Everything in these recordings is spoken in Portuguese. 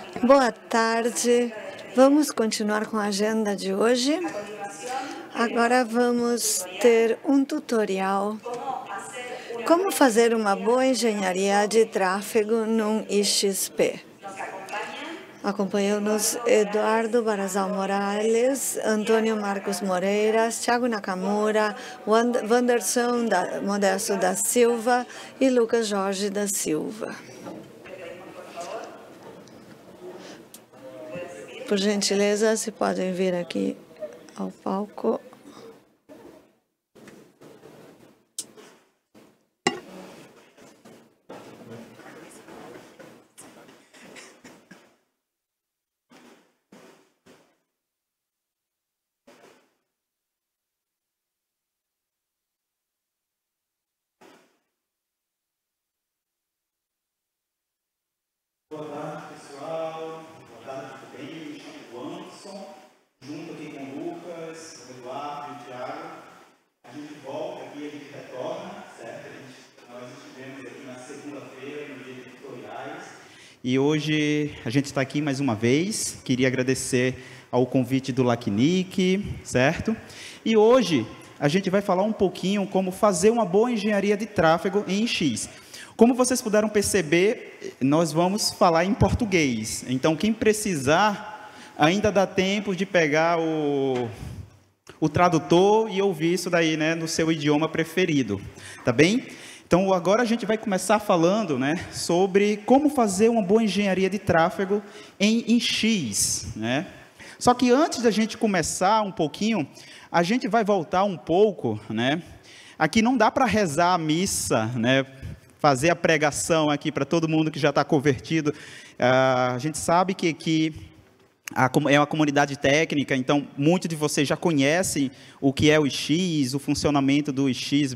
Boa tarde. Vamos continuar com a agenda de hoje. Agora vamos ter um tutorial. Como fazer uma boa engenharia de tráfego num IXP. Acompanham-nos Eduardo Barazal Morales, Antônio Marcos Moreiras, Thiago Nakamura, Wanderson Modesto da Silva e Lucas Jorge da Silva. Por gentileza, se podem vir aqui ao palco. Boa tarde, pessoal. Boa tarde, tudo bem? Eu me chamo Anderson, junto aqui com o Lucas, o Eduardo e o Thiago. A gente volta aqui, a gente retorna, certo? Nós estivemos aqui na segunda-feira, no dia de tutoriais. E hoje a gente está aqui mais uma vez. Queria agradecer ao convite do LACNIC, certo? E hoje a gente vai falar um pouquinho como fazer uma boa engenharia de tráfego em X. Como vocês puderam perceber, nós vamos falar em português. Então, quem precisar, ainda dá tempo de pegar o tradutor e ouvir isso daí, né, no seu idioma preferido. Tá bem? Então, agora a gente vai começar falando, né, sobre como fazer uma boa engenharia de tráfego em X, né? Só que antes da gente começar um pouquinho, a gente vai voltar um pouco, né? Aqui não dá para rezar a missa, né? Fazer a pregação aqui para todo mundo que já está convertido. A gente sabe que aqui é uma comunidade técnica, então muitos de vocês já conhecem o que é o IX, o funcionamento do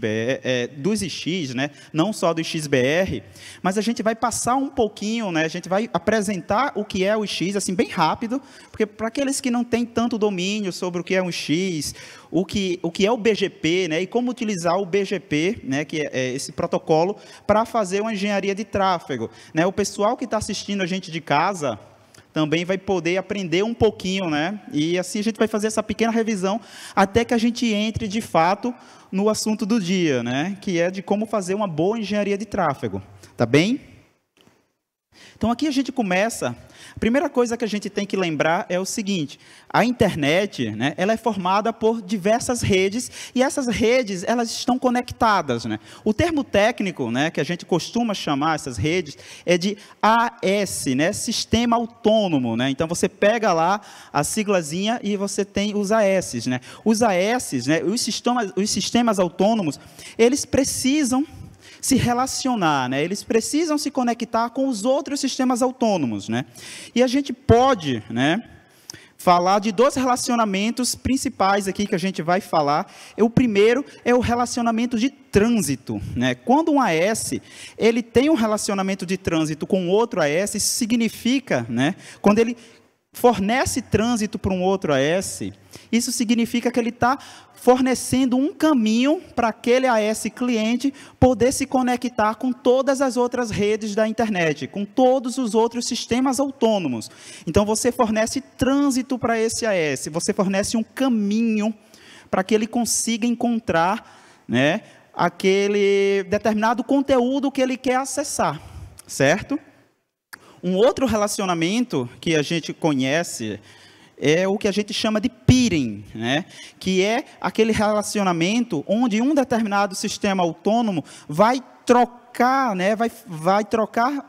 dos IX, né? Não só do XBR, mas a gente vai passar um pouquinho, né? A gente vai apresentar o que é o IX, assim, bem rápido, porque para aqueles que não têm tanto domínio sobre o que é um IX, o que é o BGP, né? E como utilizar o BGP, né? Que é esse protocolo, para fazer uma engenharia de tráfego, né? O pessoal que está assistindo a gente de casa também vai poder aprender um pouquinho, né? E assim a gente vai fazer essa pequena revisão até que a gente entre, de fato, no assunto do dia, né? Que é de como fazer uma boa engenharia de tráfego. Tá bem? Então, aqui a gente começa. A primeira coisa que a gente tem que lembrar é o seguinte: a internet, né, ela é formada por diversas redes, e essas redes, elas estão conectadas, né? O termo técnico, né, que a gente costuma chamar essas redes é de AS, né, Sistema Autônomo, né? Então, você pega lá a siglazinha e você tem os AS, né? Os AS, né, os sistemas autônomos, eles precisam se relacionar, né? Eles precisam se conectar com os outros sistemas autônomos, né? E a gente pode, né, falar de dois relacionamentos principais aqui que a gente vai falar. O primeiro é o relacionamento de trânsito, né? Quando um AS ele tem um relacionamento de trânsito com outro AS, isso significa, né, quando ele fornece trânsito para um outro AS, isso significa que ele está fornecendo um caminho para aquele AS cliente poder se conectar com todas as outras redes da internet, com todos os outros sistemas autônomos. Então, você fornece trânsito para esse AS, você fornece um caminho para que ele consiga encontrar, né, aquele determinado conteúdo que ele quer acessar, certo? Um outro relacionamento que a gente conhece é o que a gente chama de peering, né? Que é aquele relacionamento onde um determinado sistema autônomo vai trocar, né? vai trocar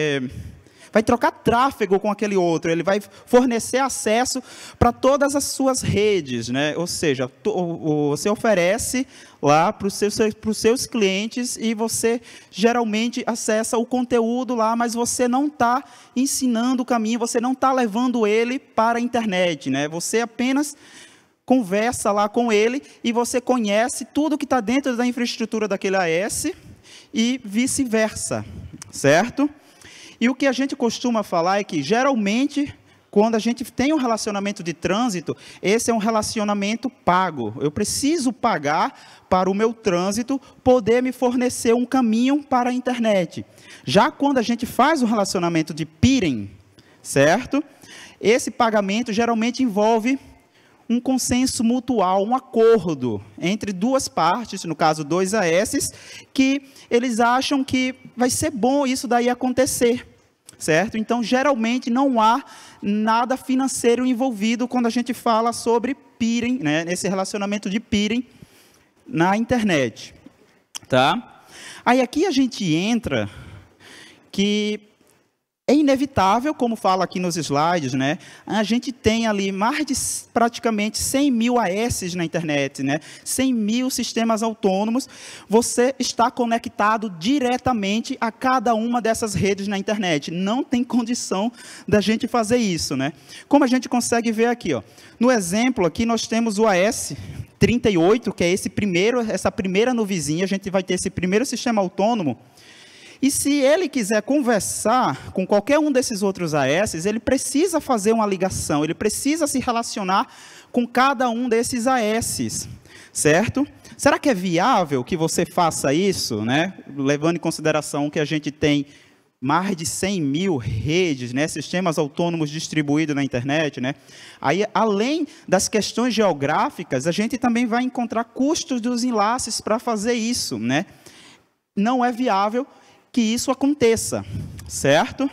tráfego com aquele outro, ele vai fornecer acesso para todas as suas redes, né? Ou seja, você oferece lá para os seus clientes e você geralmente acessa o conteúdo lá, mas você não está ensinando o caminho, você não está levando ele para a internet, né? Você apenas conversa lá com ele e você conhece tudo que está dentro da infraestrutura daquele AS e vice-versa, certo? E o que a gente costuma falar é que, geralmente, quando a gente tem um relacionamento de trânsito, esse é um relacionamento pago. Eu preciso pagar para o meu trânsito poder me fornecer um caminho para a internet. Já quando a gente faz um relacionamento de peering, certo? Esse pagamento geralmente envolve um consenso mutual, um acordo entre duas partes, no caso, dois AS, que eles acham que vai ser bom isso daí acontecer, certo? Então, geralmente, não há nada financeiro envolvido quando a gente fala sobre peering, né, nesse relacionamento de peering na internet, tá? Aí, aqui a gente entra que é inevitável, como fala aqui nos slides, né? A gente tem ali mais de praticamente 100 mil AS na internet, né? 100 mil sistemas autônomos. Você está conectado diretamente a cada uma dessas redes na internet. Não tem condição da gente fazer isso, né? Como a gente consegue ver aqui, ó. No exemplo aqui nós temos o AS 38, que é essa primeira nuvenzinha. A gente vai ter esse primeiro sistema autônomo. E se ele quiser conversar com qualquer um desses outros AS, ele precisa fazer uma ligação, ele precisa se relacionar com cada um desses AS, certo? Será que é viável que você faça isso, né? Levando em consideração que a gente tem mais de 100 mil redes, né? Sistemas autônomos distribuídos na internet, né? Aí, além das questões geográficas, a gente também vai encontrar custos dos enlaces para fazer isso, né? Não é viável que isso aconteça, certo?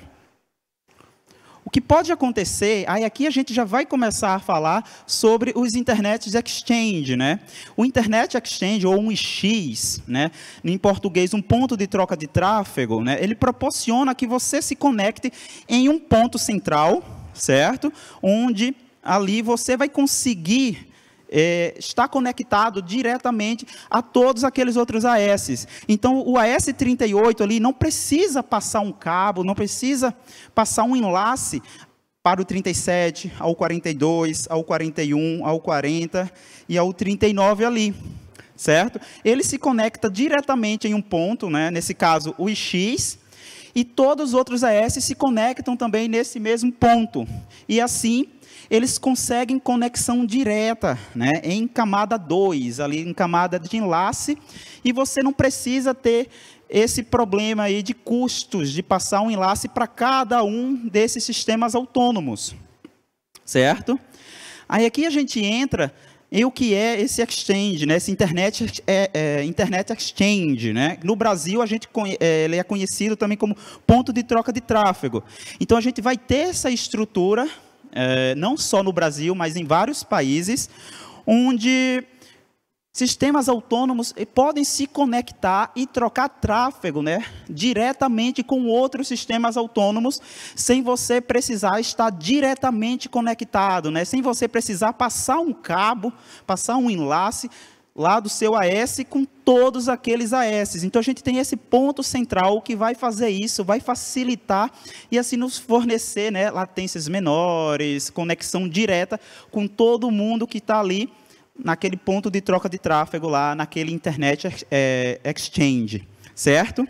O que pode acontecer, aí aqui a gente já vai começar a falar sobre os Internet Exchange, né? O Internet Exchange, ou um IX, né? Em português, um ponto de troca de tráfego, né? Ele proporciona que você se conecte em um ponto central, certo? Onde ali você vai conseguir está conectado diretamente a todos aqueles outros AS. Então, o AS 38 ali não precisa passar um cabo, não precisa passar um enlace para o 37, ao 42, ao 41, ao 40 e ao 39 ali, certo? Ele se conecta diretamente em um ponto, né? Nesse caso, o IX, e todos os outros AS se conectam também nesse mesmo ponto. E assim, eles conseguem conexão direta, né, em camada 2, ali em camada de enlace, e você não precisa ter esse problema aí de custos de passar um enlace para cada um desses sistemas autônomos, certo? Aí aqui a gente entra em o que é esse exchange, né, esse Internet Exchange, né? No Brasil, ele é conhecido também como ponto de troca de tráfego. Então, a gente vai ter essa estrutura, não só no Brasil, mas em vários países, onde sistemas autônomos podem se conectar e trocar tráfego, né, diretamente com outros sistemas autônomos, sem você precisar estar diretamente conectado, né, sem você precisar passar um cabo, passar um enlace lá do seu AS com todos aqueles AS. Então, a gente tem esse ponto central que vai fazer isso, vai facilitar e assim nos fornecer, né, latências menores, conexão direta com todo mundo que está ali naquele ponto de troca de tráfego lá, naquele Internet Exchange, certo?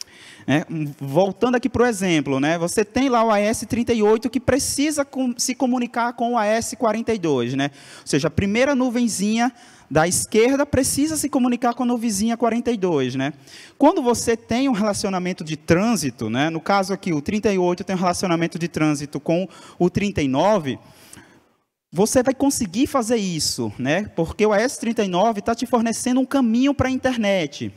Voltando aqui para o exemplo, né, você tem lá o AS38 que precisa se comunicar com o AS42, né? Ou seja, a primeira nuvenzinha da esquerda precisa se comunicar com a nuvenzinha 42, né? Quando você tem um relacionamento de trânsito, né, no caso aqui o 38 tem um relacionamento de trânsito com o 39, você vai conseguir fazer isso, né? Porque o AS39 está te fornecendo um caminho para a internet.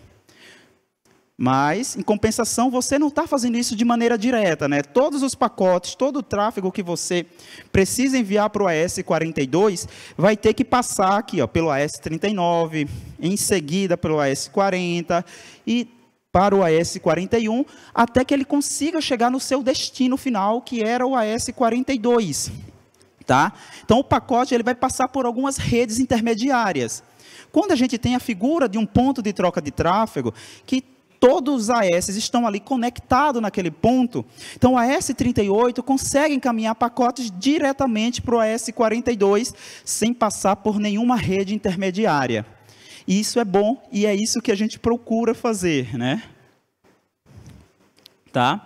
Mas, em compensação, você não está fazendo isso de maneira direta, né? Todos os pacotes, todo o tráfego que você precisa enviar para o AS42 vai ter que passar aqui, ó, pelo AS39, em seguida pelo AS40 e para o AS41, até que ele consiga chegar no seu destino final, que era o AS42. Tá? Então, o pacote ele vai passar por algumas redes intermediárias. Quando a gente tem a figura de um ponto de troca de tráfego, que todos os AS estão ali conectados naquele ponto, então o AS38 consegue encaminhar pacotes diretamente para o AS42, sem passar por nenhuma rede intermediária. E isso é bom, e é isso que a gente procura fazer, né? Tá?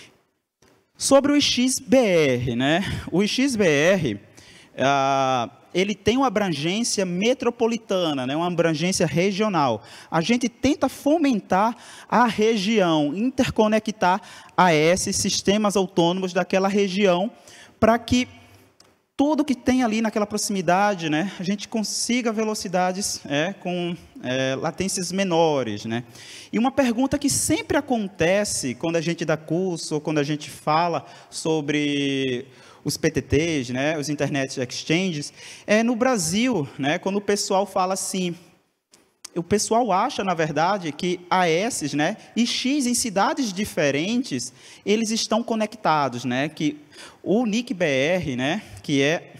Sobre o XBR, né? O XBR, ele tem uma abrangência metropolitana, né, uma abrangência regional. A gente tenta fomentar a região, interconectar AS, sistemas autônomos daquela região, para que tudo que tem ali naquela proximidade, né, a gente consiga velocidades com latências menores, né. E uma pergunta que sempre acontece quando a gente dá curso, ou quando a gente fala sobre os PTTs, né, os Internet Exchanges, no Brasil, né, quando o pessoal fala assim, o pessoal acha, na verdade, que AS, né, e X em cidades diferentes, eles estão conectados, né, que o NIC-BR, né, que é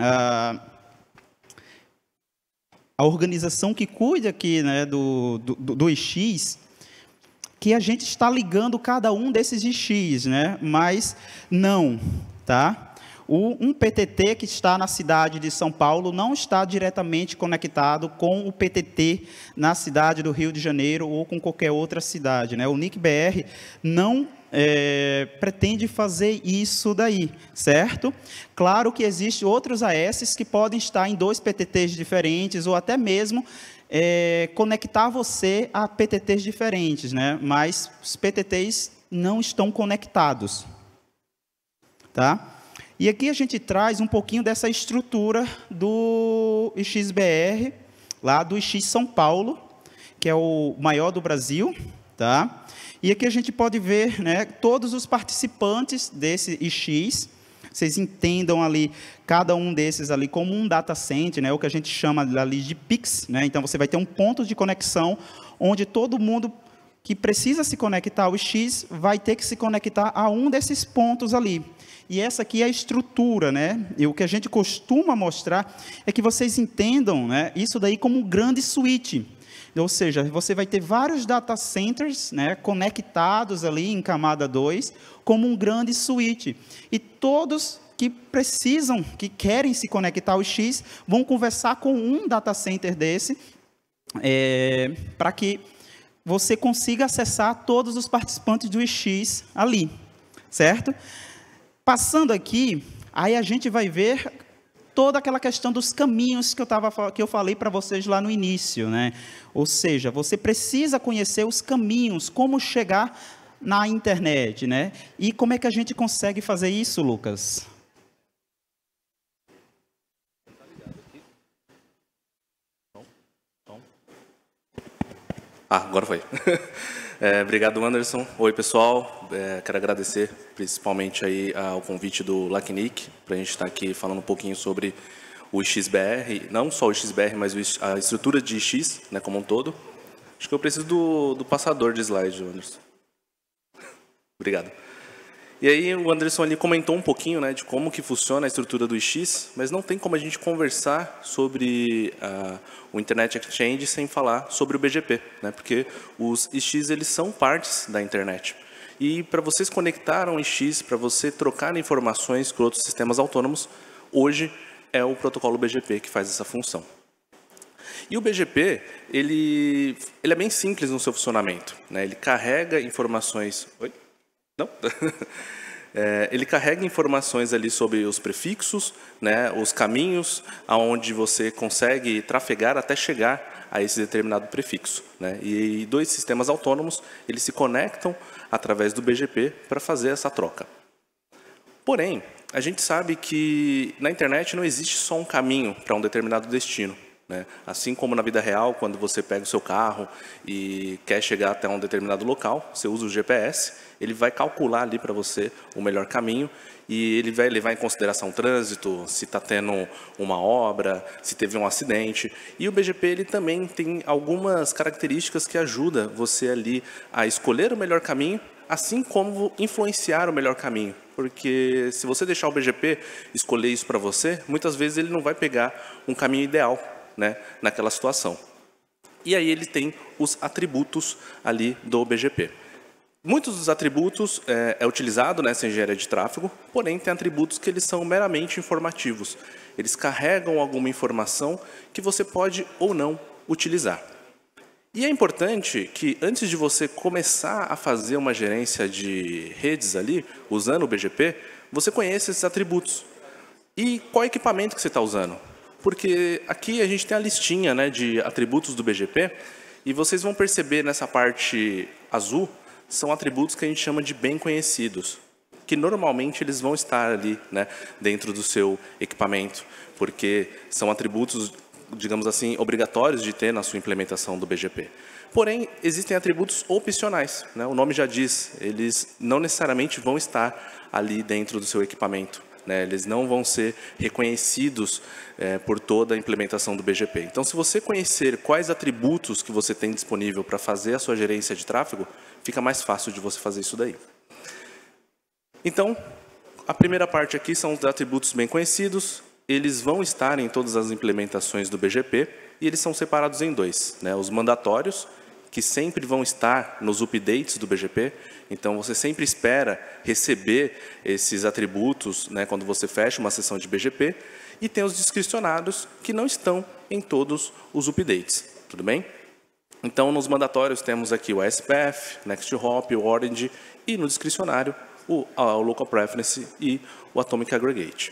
a organização que cuida aqui, né, do IX, que a gente está ligando cada um desses IX, né, mas não, tá? Um PTT que está na cidade de São Paulo não está diretamente conectado com o PTT na cidade do Rio de Janeiro ou com qualquer outra cidade, né? O NIC-BR não pretende fazer isso daí, certo? Claro que existem outros AS que podem estar em 2 PTTs diferentes ou até mesmo conectar você a PTTs diferentes, né? Mas os PTTs não estão conectados, tá? E aqui a gente traz um pouquinho dessa estrutura do IX-BR, lá do IX São Paulo, que é o maior do Brasil, tá? E aqui a gente pode ver, né, todos os participantes desse IX. Vocês entendam ali, cada um desses ali como um data center, né, o que a gente chama ali de PIX, né? Então, você vai ter um ponto de conexão onde todo mundo que precisa se conectar ao IX vai ter que se conectar a um desses pontos ali. E essa aqui é a estrutura, né? E o que a gente costuma mostrar é que vocês entendam, né, isso daí como um grande switch. Ou seja, você vai ter vários data centers, né, conectados ali em camada 2, como um grande switch. E todos que precisam, que querem se conectar ao X, vão conversar com um data center desse, para que você consiga acessar todos os participantes do X ali, certo? Passando aqui, aí a gente vai ver toda aquela questão dos caminhos que eu falei para vocês lá no início, né? Ou seja, você precisa conhecer os caminhos, como chegar na internet, né? E como é que a gente consegue fazer isso, Lucas? Agora foi. Obrigado, Anderson. Oi, pessoal. Quero agradecer principalmente aí ao convite do LACNIC, para a gente estar aqui falando um pouquinho sobre o IX-BR, não só o IX-BR, mas a estrutura de IX, né, como um todo. Acho que eu preciso do passador de slide, Anderson. Obrigado. E aí o Anderson ali comentou um pouquinho, né, de como que funciona a estrutura do IX, mas não tem como a gente conversar sobre o Internet Exchange sem falar sobre o BGP, né, porque os IX eles são partes da internet. E para vocês conectar um IX, para você trocar informações com outros sistemas autônomos, hoje é o protocolo BGP que faz essa função. E o BGP, ele é bem simples no seu funcionamento, né? Ele carrega informações... Oi? Não? Ele carrega informações ali sobre os prefixos, né, os caminhos aonde você consegue trafegar até chegar a esse determinado prefixo, né? E 2 sistemas autônomos, eles se conectam através do BGP para fazer essa troca. Porém, a gente sabe que na internet não existe só um caminho para um determinado destino, né? Assim como na vida real, quando você pega o seu carro e quer chegar até um determinado local, você usa o GPS, ele vai calcular ali para você o melhor caminho e ele vai levar em consideração o trânsito, se está tendo uma obra, se teve um acidente. E o BGP ele também tem algumas características que ajudam você ali a escolher o melhor caminho, assim como influenciar o melhor caminho. Porque se você deixar o BGP escolher isso para você, muitas vezes ele não vai pegar um caminho ideal, né, naquela situação. E aí ele tem os atributos ali do BGP. Muitos dos atributos é utilizado nessa engenharia de tráfego, porém tem atributos que eles são meramente informativos. Eles carregam alguma informação que você pode ou não utilizar. E é importante que antes de você começar a fazer uma gerência de redes ali, usando o BGP, você conheça esses atributos. E qual equipamento que você está usando? Porque aqui a gente tem a listinha, né, de atributos do BGP, e vocês vão perceber nessa parte azul, são atributos que a gente chama de bem conhecidos, que normalmente eles vão estar ali, né, dentro do seu equipamento, porque são atributos, digamos assim, obrigatórios de ter na sua implementação do BGP. Porém, existem atributos opcionais, né? O nome já diz, eles não necessariamente vão estar ali dentro do seu equipamento, né? Eles não vão ser reconhecidos por toda a implementação do BGP. Então, se você conhecer quais atributos que você tem disponível para fazer a sua gerência de tráfego, fica mais fácil de você fazer isso daí. Então, a primeira parte aqui são os atributos bem conhecidos. Eles vão estar em todas as implementações do BGP e eles são separados em dois, né? Os mandatórios, que sempre vão estar nos updates do BGP. Então, você sempre espera receber esses atributos, né, quando você fecha uma sessão de BGP. E tem os discricionários, que não estão em todos os updates. Tudo bem? Então, nos mandatórios, temos aqui o ASPF, Next Hop, o Orange, e no discricionário, o Local Preference e o Atomic Aggregate.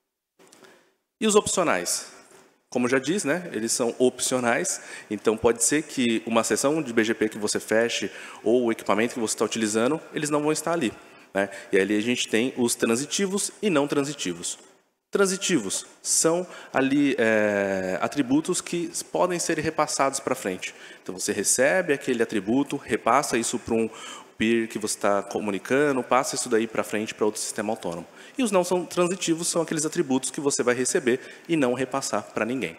E os opcionais? Como já diz, né, eles são opcionais, então pode ser que uma sessão de BGP que você feche ou o equipamento que você está utilizando, eles não vão estar ali, né? E ali a gente tem os transitivos e não transitivos. Transitivos são ali atributos que podem ser repassados para frente. Então você recebe aquele atributo, repassa isso para um peer que você está comunicando, passa isso daí para frente para outro sistema autônomo. E os não são transitivos são aqueles atributos que você vai receber e não repassar para ninguém.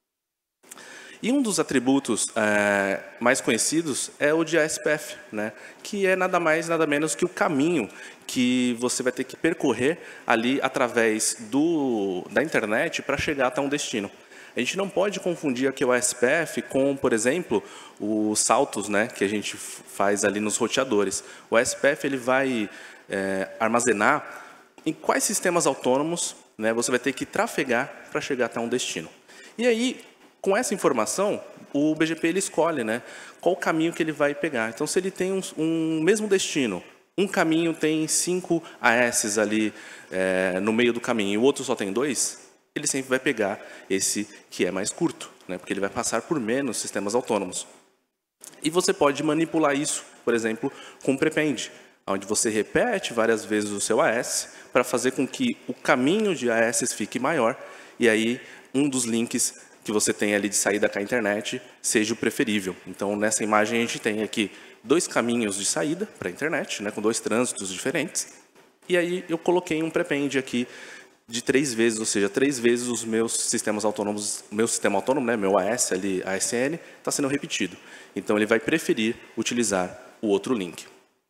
E um dos atributos mais conhecidos é o de ASPF, né? Que é nada mais, nada menos que o caminho que você vai ter que percorrer ali através da internet para chegar até um destino. A gente não pode confundir aqui o ASPF com, por exemplo, os saltos, né, que a gente faz ali nos roteadores. O ASPF ele vai armazenar em quais sistemas autônomos, né, você vai ter que trafegar para chegar até um destino. E aí, com essa informação, o BGP ele escolhe, né, qual o caminho que ele vai pegar. Então, se ele tem um mesmo destino, um caminho tem 5 AS ali no meio do caminho e o outro só tem 2, ele sempre vai pegar esse que é mais curto, né, porque ele vai passar por menos sistemas autônomos. E você pode manipular isso, por exemplo, com prepend, onde você repete várias vezes o seu AS para fazer com que o caminho de AS fique maior e aí um dos links que você tem ali de saída com a internet seja o preferível. Então, nessa imagem, a gente tem aqui 2 caminhos de saída para a internet, né, com 2 trânsitos diferentes. E aí eu coloquei um prepend aqui de 3 vezes, ou seja, 3 vezes os meus sistemas autônomos, meu sistema autônomo, né, meu AS ali, ASN, está sendo repetido. Então, ele vai preferir utilizar o outro link.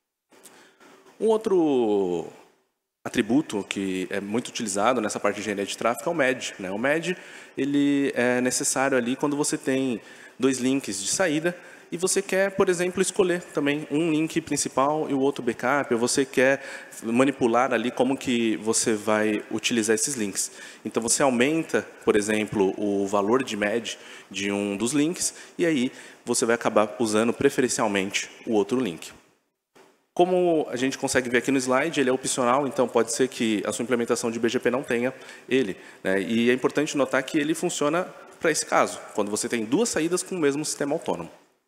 Um outro atributo que é muito utilizado nessa parte de engenharia de tráfego é o MED, né? O MED ele é necessário ali quando você tem 2 links de saída e você quer, por exemplo, escolher também um link principal e o outro backup, ou você quer manipular ali como que você vai utilizar esses links. Então, você aumenta, por exemplo, o valor de MED de um dos links e aí você vai acabar usando preferencialmente o outro link. Como a gente consegue ver aqui no slide, ele é opcional, então pode ser que a sua implementação de BGP não tenha ele, né? E é importante notar que ele funciona para esse caso, quando você tem 2 saídas com o mesmo sistema autônomo.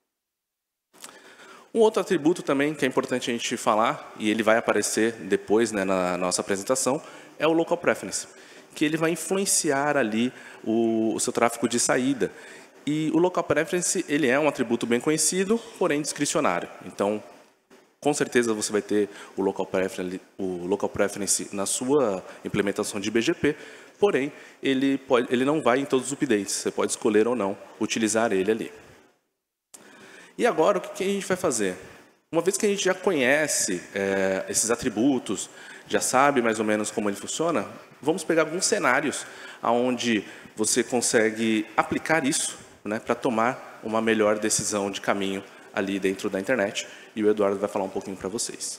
Um outro atributo também que é importante a gente falar, e ele vai aparecer depois, né, na nossa apresentação, é o Local Preference, que ele vai influenciar ali o seu tráfego de saída. E o Local Preference ele é um atributo bem conhecido, porém discricionário. Então, com certeza você vai ter o Local Preference na sua implementação de BGP, porém, ele não vai em todos os updates. Você pode escolher ou não utilizar ele ali. E agora, o que a gente vai fazer? Uma vez que a gente já conhece esses atributos, já sabe mais ou menos como ele funciona, vamos pegar alguns cenários onde você consegue aplicar isso, né, para tomar uma melhor decisão de caminho ali dentro da internet, e o Eduardo vai falar um pouquinho para vocês.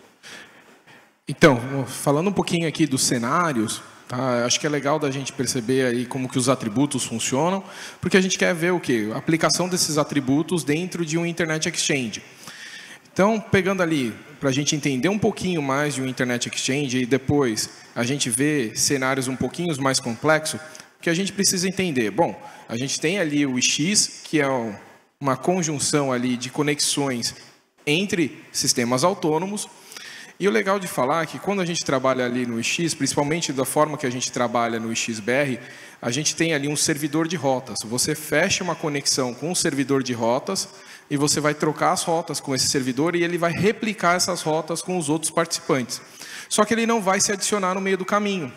Então, falando um pouquinho aqui dos cenários, tá? Acho que é legal da gente perceber aí como que os atributos funcionam, porque a gente quer ver o quê? A aplicação desses atributos dentro de um Internet Exchange. Então, pegando ali, para a gente entender um pouquinho mais de um Internet Exchange e depois a gente ver cenários um pouquinho mais complexos, O que a gente precisa entender? Bom, a gente tem ali o X, que é uma conjunção ali de conexões entre sistemas autônomos. E o legal de falar é que quando a gente trabalha ali no X, principalmente da forma que a gente trabalha no XBR, a gente tem ali um servidor de rotas. Você fecha uma conexão com um servidor de rotas e você vai trocar as rotas com esse servidor e ele vai replicar essas rotas com os outros participantes. Só que ele não vai se adicionar no meio do caminho.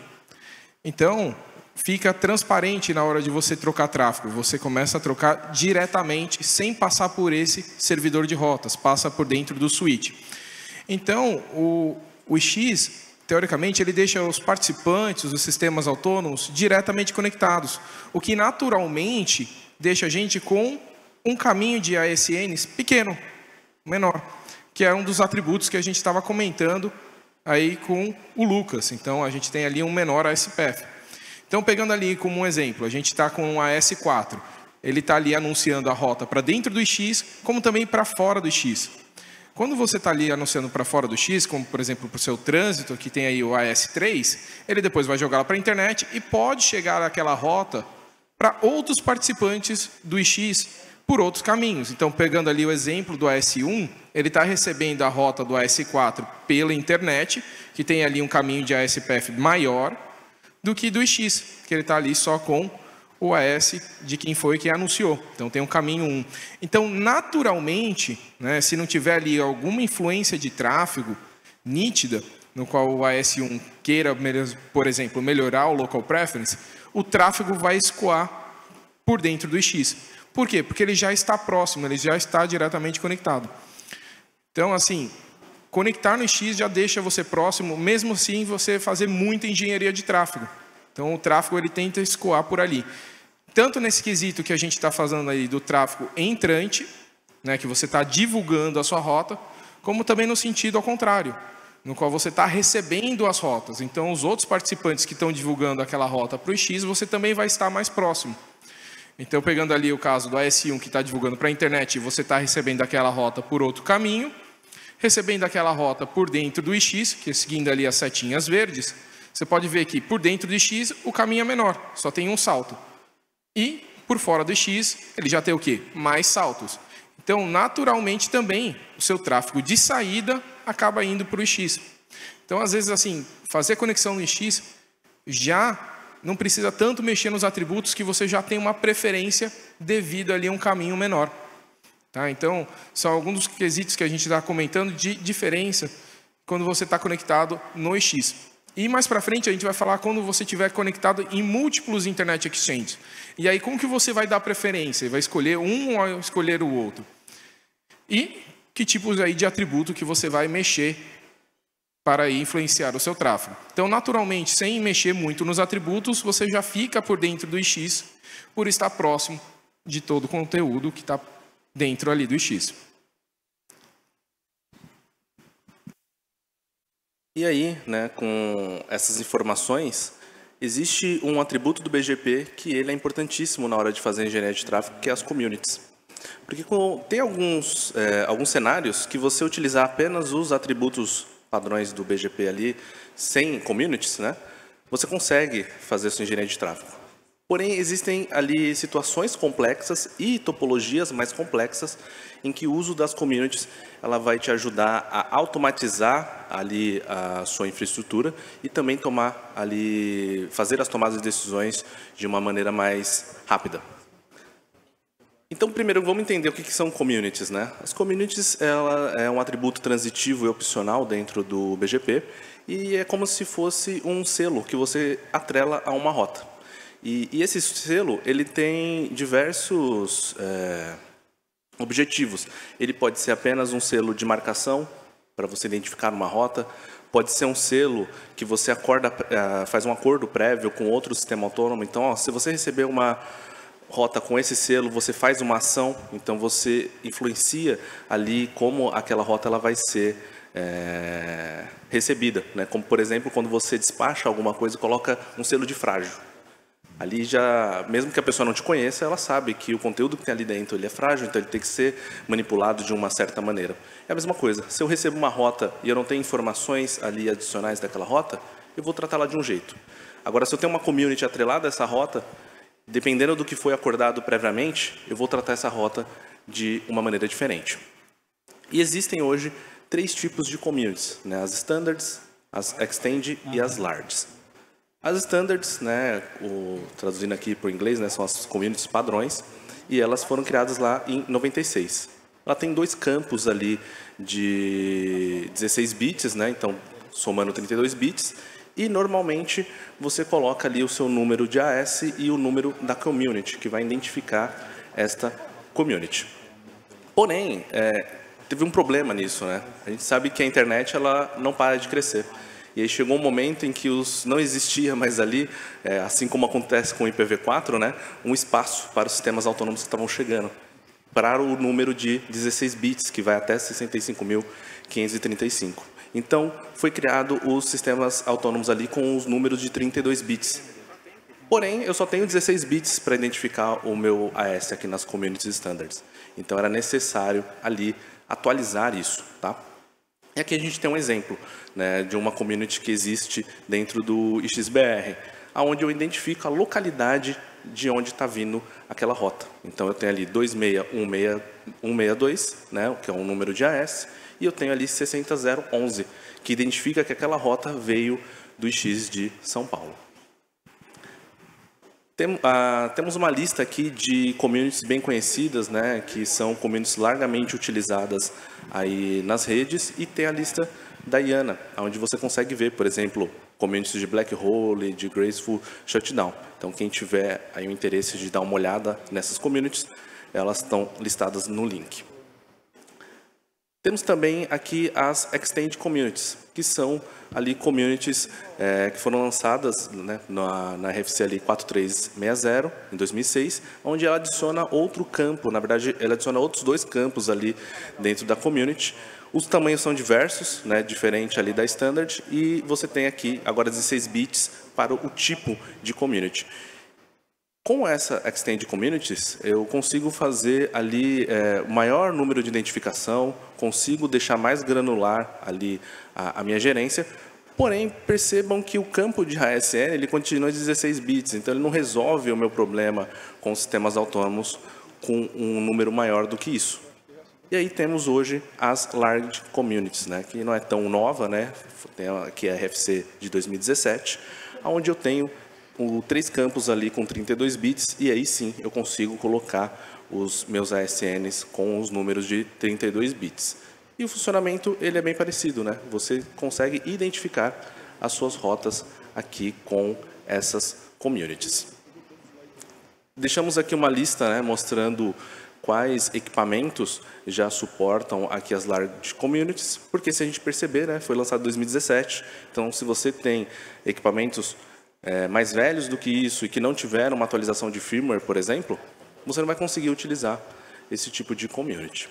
Então, fica transparente na hora de você trocar tráfego. Você começa a trocar diretamente, sem passar por esse servidor de rotas, passa por dentro do switch. Então, o X, teoricamente, ele deixa os participantes, os sistemas autônomos, diretamente conectados, o que naturalmente deixa a gente com um caminho de ASNs pequeno, menor, que é um dos atributos que a gente estava comentando aí com o Lucas. Então, a gente tem ali um menor ASPF. Então, pegando ali como um exemplo, a gente está com um AS4. Ele está ali anunciando a rota para dentro do X, como também para fora do X. Quando você está ali anunciando para fora do X, como por exemplo para o seu trânsito, que tem aí o AS3, ele depois vai jogar para a internet e pode chegar aquela rota para outros participantes do X por outros caminhos. Então, pegando ali o exemplo do AS1, ele está recebendo a rota do AS4 pela internet, que tem ali um caminho de ASPF maior do que do X, que ele está ali só com o AS de quem foi que anunciou. Então, tem um caminho 1. Então, naturalmente, né, se não tiver ali alguma influência de tráfego nítida, no qual o AS1 queira, por exemplo, melhorar o local preference, o tráfego vai escoar por dentro do X. Por quê? Porque ele já está próximo, ele já está diretamente conectado. Então, assim, conectar no X já deixa você próximo, mesmo assim você fazer muita engenharia de tráfego. Então, o tráfego ele tenta escoar por ali. Tanto nesse quesito que a gente está fazendo aí do tráfego entrante, né, que você está divulgando a sua rota, como também no sentido ao contrário, no qual você está recebendo as rotas. Então, os outros participantes que estão divulgando aquela rota para o X, você também vai estar mais próximo. Então, pegando ali o caso do AS1 que está divulgando para a internet, você está recebendo aquela rota por outro caminho, recebendo aquela rota por dentro do X, que é seguindo ali as setinhas verdes, você pode ver que por dentro do X o caminho é menor, só tem um salto. E por fora do X ele já tem o quê? Mais saltos. Então, naturalmente também, o seu tráfego de saída acaba indo para o X. Então, às vezes, assim, fazer conexão no X já não precisa tanto mexer nos atributos que você já tem uma preferência devido ali a um caminho menor. Tá? Então, são alguns dos quesitos que a gente está comentando de diferença quando você está conectado no X. E mais para frente a gente vai falar quando você estiver conectado em múltiplos Internet Exchanges. E aí como que você vai dar preferência? Vai escolher um ou escolher o outro? E que tipos aí de atributo que você vai mexer para aí influenciar o seu tráfego. Então, naturalmente, sem mexer muito nos atributos, você já fica por dentro do X, por estar próximo de todo o conteúdo que está dentro ali do X. E aí, né, com essas informações, existe um atributo do BGP que ele é importantíssimo na hora de fazer engenharia de tráfego, que é as communities. Porque tem alguns cenários que você utilizar apenas os atributos padrões do BGP ali, sem communities, né, você consegue fazer sua engenharia de tráfego. Porém, existem ali situações complexas e topologias mais complexas em que o uso das communities ela vai te ajudar a automatizar ali a sua infraestrutura e também fazer as tomadas de decisões de uma maneira mais rápida. Então, primeiro, vamos entender o que são communities, né? As communities ela é um atributo transitivo e opcional dentro do BGP e é como se fosse um selo que você atrela a uma rota. E esse selo ele tem diversos objetivos. Ele pode ser apenas um selo de marcação para você identificar uma rota, pode ser um selo que você faz um acordo prévio com outro sistema autônomo. Então, se você receber uma rota com esse selo, você faz uma ação, então você influencia ali como aquela rota ela vai ser recebida, né? Como, por exemplo, quando você despacha alguma coisa e coloca um selo de frágil. Ali já, mesmo que a pessoa não te conheça, ela sabe que o conteúdo que tem ali dentro ele é frágil, então ele tem que ser manipulado de uma certa maneira. É a mesma coisa, se eu recebo uma rota e eu não tenho informações ali adicionais daquela rota, eu vou tratá-la de um jeito. Agora, se eu tenho uma community atrelada a essa rota, dependendo do que foi acordado previamente, eu vou tratar essa rota de uma maneira diferente. E existem hoje 3 tipos de communities, né? As standards, as extend e as larges. As standards, né, traduzindo aqui para o inglês, né, são as communities padrões, e elas foram criadas lá em 96. Ela tem 2 campos ali de 16 bits, né, então somando 32 bits, e normalmente você coloca ali o seu número de AS e o número da community, que vai identificar esta community. Porém, teve um problema nisso, né? A gente sabe que a internet ela não para de crescer. E aí chegou um momento em que não existia mais ali, assim como acontece com o IPv4, né, um espaço para os sistemas autônomos que estavam chegando, para o número de 16 bits, que vai até 65.535. Então, foi criado os sistemas autônomos ali com os números de 32 bits. Porém, eu só tenho 16 bits para identificar o meu AS aqui nas Community Standards. Então, era necessário ali atualizar isso, tá? E aqui a gente tem um exemplo, né, de uma community que existe dentro do IXBR, onde eu identifico a localidade de onde está vindo aquela rota. Então, eu tenho ali 26162, né, que é um número de AS, e eu tenho ali 60011, que identifica que aquela rota veio do IX de São Paulo. Temos uma lista aqui de communities bem conhecidas, né, que são communities largamente utilizadas aí nas redes, e tem a lista da IANA, onde você consegue ver, por exemplo, communities de Black Hole, de Graceful Shutdown. Então, quem tiver aí o interesse de dar uma olhada nessas communities, elas estão listadas no link. Temos também aqui as Extend Communities, que são ali communities que foram lançadas, né, na RFC ali 4360, em 2006, onde ela adiciona outro campo, na verdade, ela adiciona outros 2 campos ali dentro da community. Os tamanhos são diversos, né, diferente ali da standard, e você tem aqui agora 16 bits para o tipo de community. Com essa Extend Communities, eu consigo fazer ali o maior número de identificação, consigo deixar mais granular ali a minha gerência, porém, percebam que o campo de ASN ele continua 16 bits, então ele não resolve o meu problema com sistemas autônomos com um número maior do que isso. E aí temos hoje as Large Communities, né, que não é tão nova, né, tem aqui a RFC de 2017, onde eu tenho 3 campos ali com 32 bits, e aí sim eu consigo colocar os meus ASNs com os números de 32 bits. E o funcionamento ele é bem parecido, né? Você consegue identificar as suas rotas aqui com essas communities. Deixamos aqui uma lista, né, mostrando quais equipamentos já suportam aqui as Large Communities, porque se a gente perceber, né, foi lançado em 2017, então se você tem equipamentos mais velhos do que isso e que não tiveram uma atualização de firmware, por exemplo, você não vai conseguir utilizar esse tipo de community.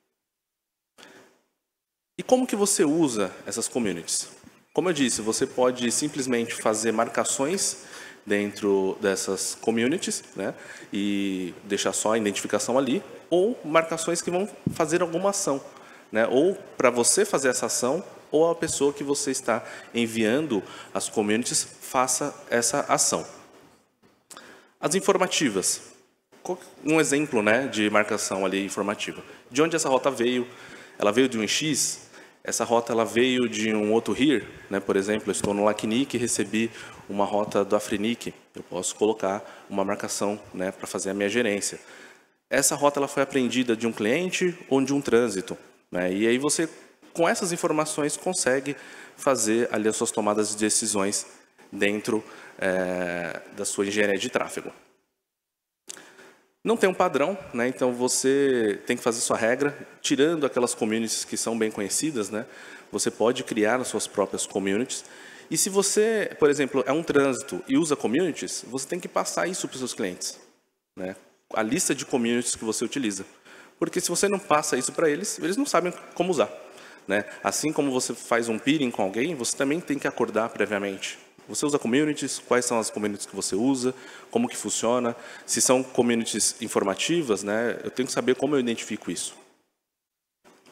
E como que você usa essas communities? Como eu disse, você pode simplesmente fazer marcações dentro dessas communities, né, e deixar só a identificação ali, ou marcações que vão fazer alguma ação, né, ou para você fazer essa ação, ou a pessoa que você está enviando as communities faça essa ação. As informativas. Um exemplo, né, de marcação ali informativa. De onde essa rota veio? Ela veio de um X? Essa rota ela veio de um outro here? Né, por exemplo, eu estou no LACNIC e recebi uma rota do Afrinic. Eu posso colocar uma marcação, né, para fazer a minha gerência. Essa rota ela foi apreendida de um cliente ou de um trânsito, né, e aí você, com essas informações, consegue fazer ali as suas tomadas de decisões dentro da sua engenharia de tráfego. Não tem um padrão, né? Então você tem que fazer sua regra, tirando aquelas communities que são bem conhecidas, né? Você pode criar as suas próprias communities. E se você, por exemplo, é um trânsito e usa communities, você tem que passar isso para os seus clientes, né? A lista de communities que você utiliza. Porque se você não passa isso para eles, eles não sabem como usar, né? Assim como você faz um peering com alguém, você também tem que acordar previamente. Você usa communities? Quais são as communities que você usa? Como que funciona? Se são communities informativas, né, eu tenho que saber como eu identifico isso.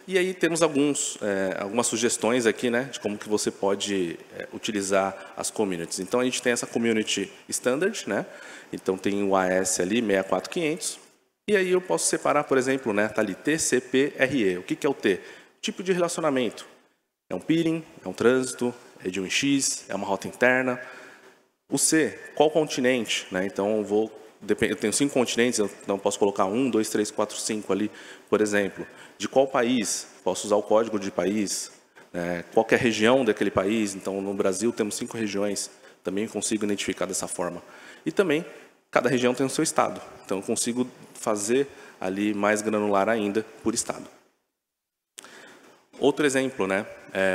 E aí temos algumas sugestões aqui, né, de como que você pode utilizar as communities. Então, a gente tem essa community standard, né? Então, tem o AS ali, 64500. E aí eu posso separar, por exemplo, né, tá ali TCP/RE. O que é o T? Tipo de relacionamento. É um peering, é um trânsito, é de um X, é uma rota interna. O C, qual continente? Né? Então, eu tenho 5 continentes, então posso colocar 1, 2, 3, 4, 5 ali, por exemplo. De qual país? Posso usar o código de país. Qual que é a região daquele país? Então, no Brasil, temos 5 regiões. Também consigo identificar dessa forma. E também, cada região tem o seu estado. Então, eu consigo fazer ali mais granular ainda por estado. Outro exemplo, né?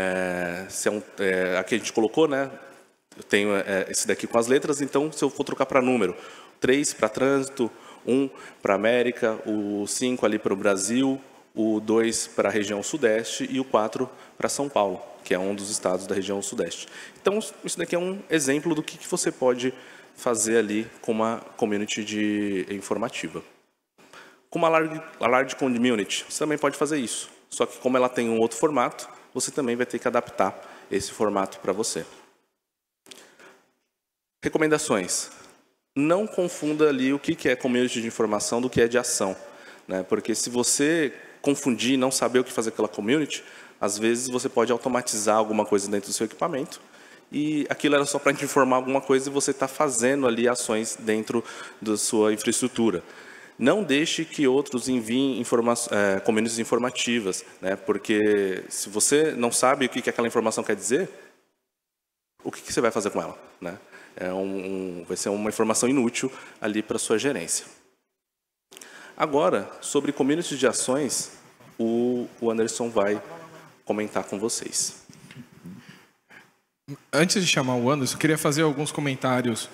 Aqui a gente colocou, né? Eu tenho esse daqui com as letras, então, se eu for trocar para número, 3 para trânsito, 1 para América, o 5 ali para o Brasil, o 2 para a região Sudeste e o 4 para São Paulo, que é um dos estados da região Sudeste. Então, isso daqui é um exemplo do que você pode fazer ali com uma community informativa. Com uma large community, você também pode fazer isso. Só que como ela tem um outro formato, você também vai ter que adaptar esse formato para você. Recomendações. Não confunda ali o que é community de informação do que é de ação. Né? Porque se você confundir e não saber o que fazer com aquela community, às vezes você pode automatizar alguma coisa dentro do seu equipamento e aquilo era só para te informar alguma coisa e você está fazendo ali ações dentro da sua infraestrutura. Não deixe que outros enviem communities informativas, né? Porque se você não sabe o que aquela informação quer dizer, o que você vai fazer com ela? Né? Vai ser uma informação inútil ali para a sua gerência. Agora, sobre communities de ações, o Anderson vai comentar com vocês. Antes de chamar o Anderson, eu queria fazer alguns comentários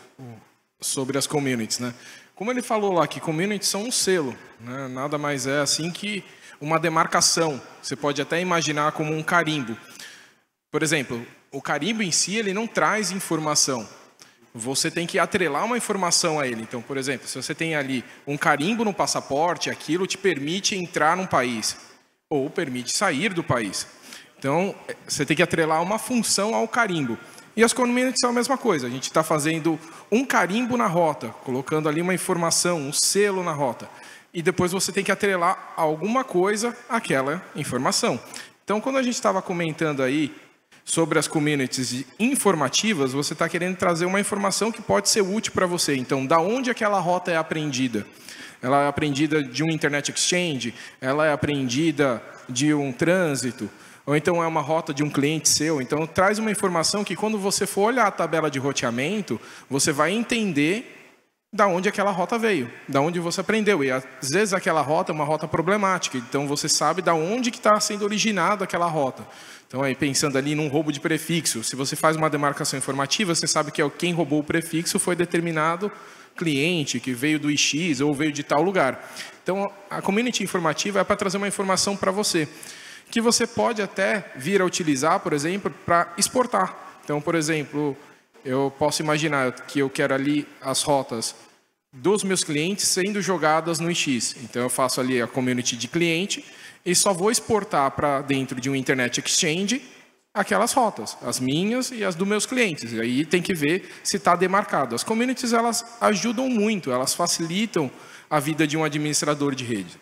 sobre as communities, né? Como ele falou lá, que communities são um selo, né? Nada mais é assim que uma demarcação. Você pode até imaginar como um carimbo. Por exemplo, o carimbo em si, ele não traz informação. Você tem que atrelar uma informação a ele. Então, por exemplo, se você tem ali um carimbo no passaporte, aquilo te permite entrar num país ou permite sair do país. Então, você tem que atrelar uma função ao carimbo. E as communities são a mesma coisa. A gente está fazendo um carimbo na rota, colocando ali uma informação, um selo na rota. E depois você tem que atrelar alguma coisa àquela informação. Então, quando a gente estava comentando aí sobre as communities informativas, você está querendo trazer uma informação que pode ser útil para você. Então, da onde aquela rota é aprendida? Ela é aprendida de um Internet Exchange? Ela é aprendida de um trânsito? Ou então é uma rota de um cliente seu? Então, traz uma informação que quando você for olhar a tabela de roteamento, você vai entender da onde aquela rota veio, da onde você aprendeu. E às vezes aquela rota é uma rota problemática, então você sabe da onde que está sendo originada aquela rota. Então, aí pensando ali num roubo de prefixo, se você faz uma demarcação informativa, você sabe que quem roubou o prefixo foi determinado cliente, que veio do IX ou veio de tal lugar. Então, a community informativa é para trazer uma informação para você, que você pode até vir a utilizar, por exemplo, para exportar. Então, por exemplo, eu posso imaginar que eu quero ali as rotas dos meus clientes sendo jogadas no IX. Então, eu faço ali a community de cliente e só vou exportar para dentro de um Internet Exchange aquelas rotas, as minhas e as dos meus clientes. E aí tem que ver se está demarcado. As communities, elas ajudam muito, elas facilitam a vida de um administrador de rede.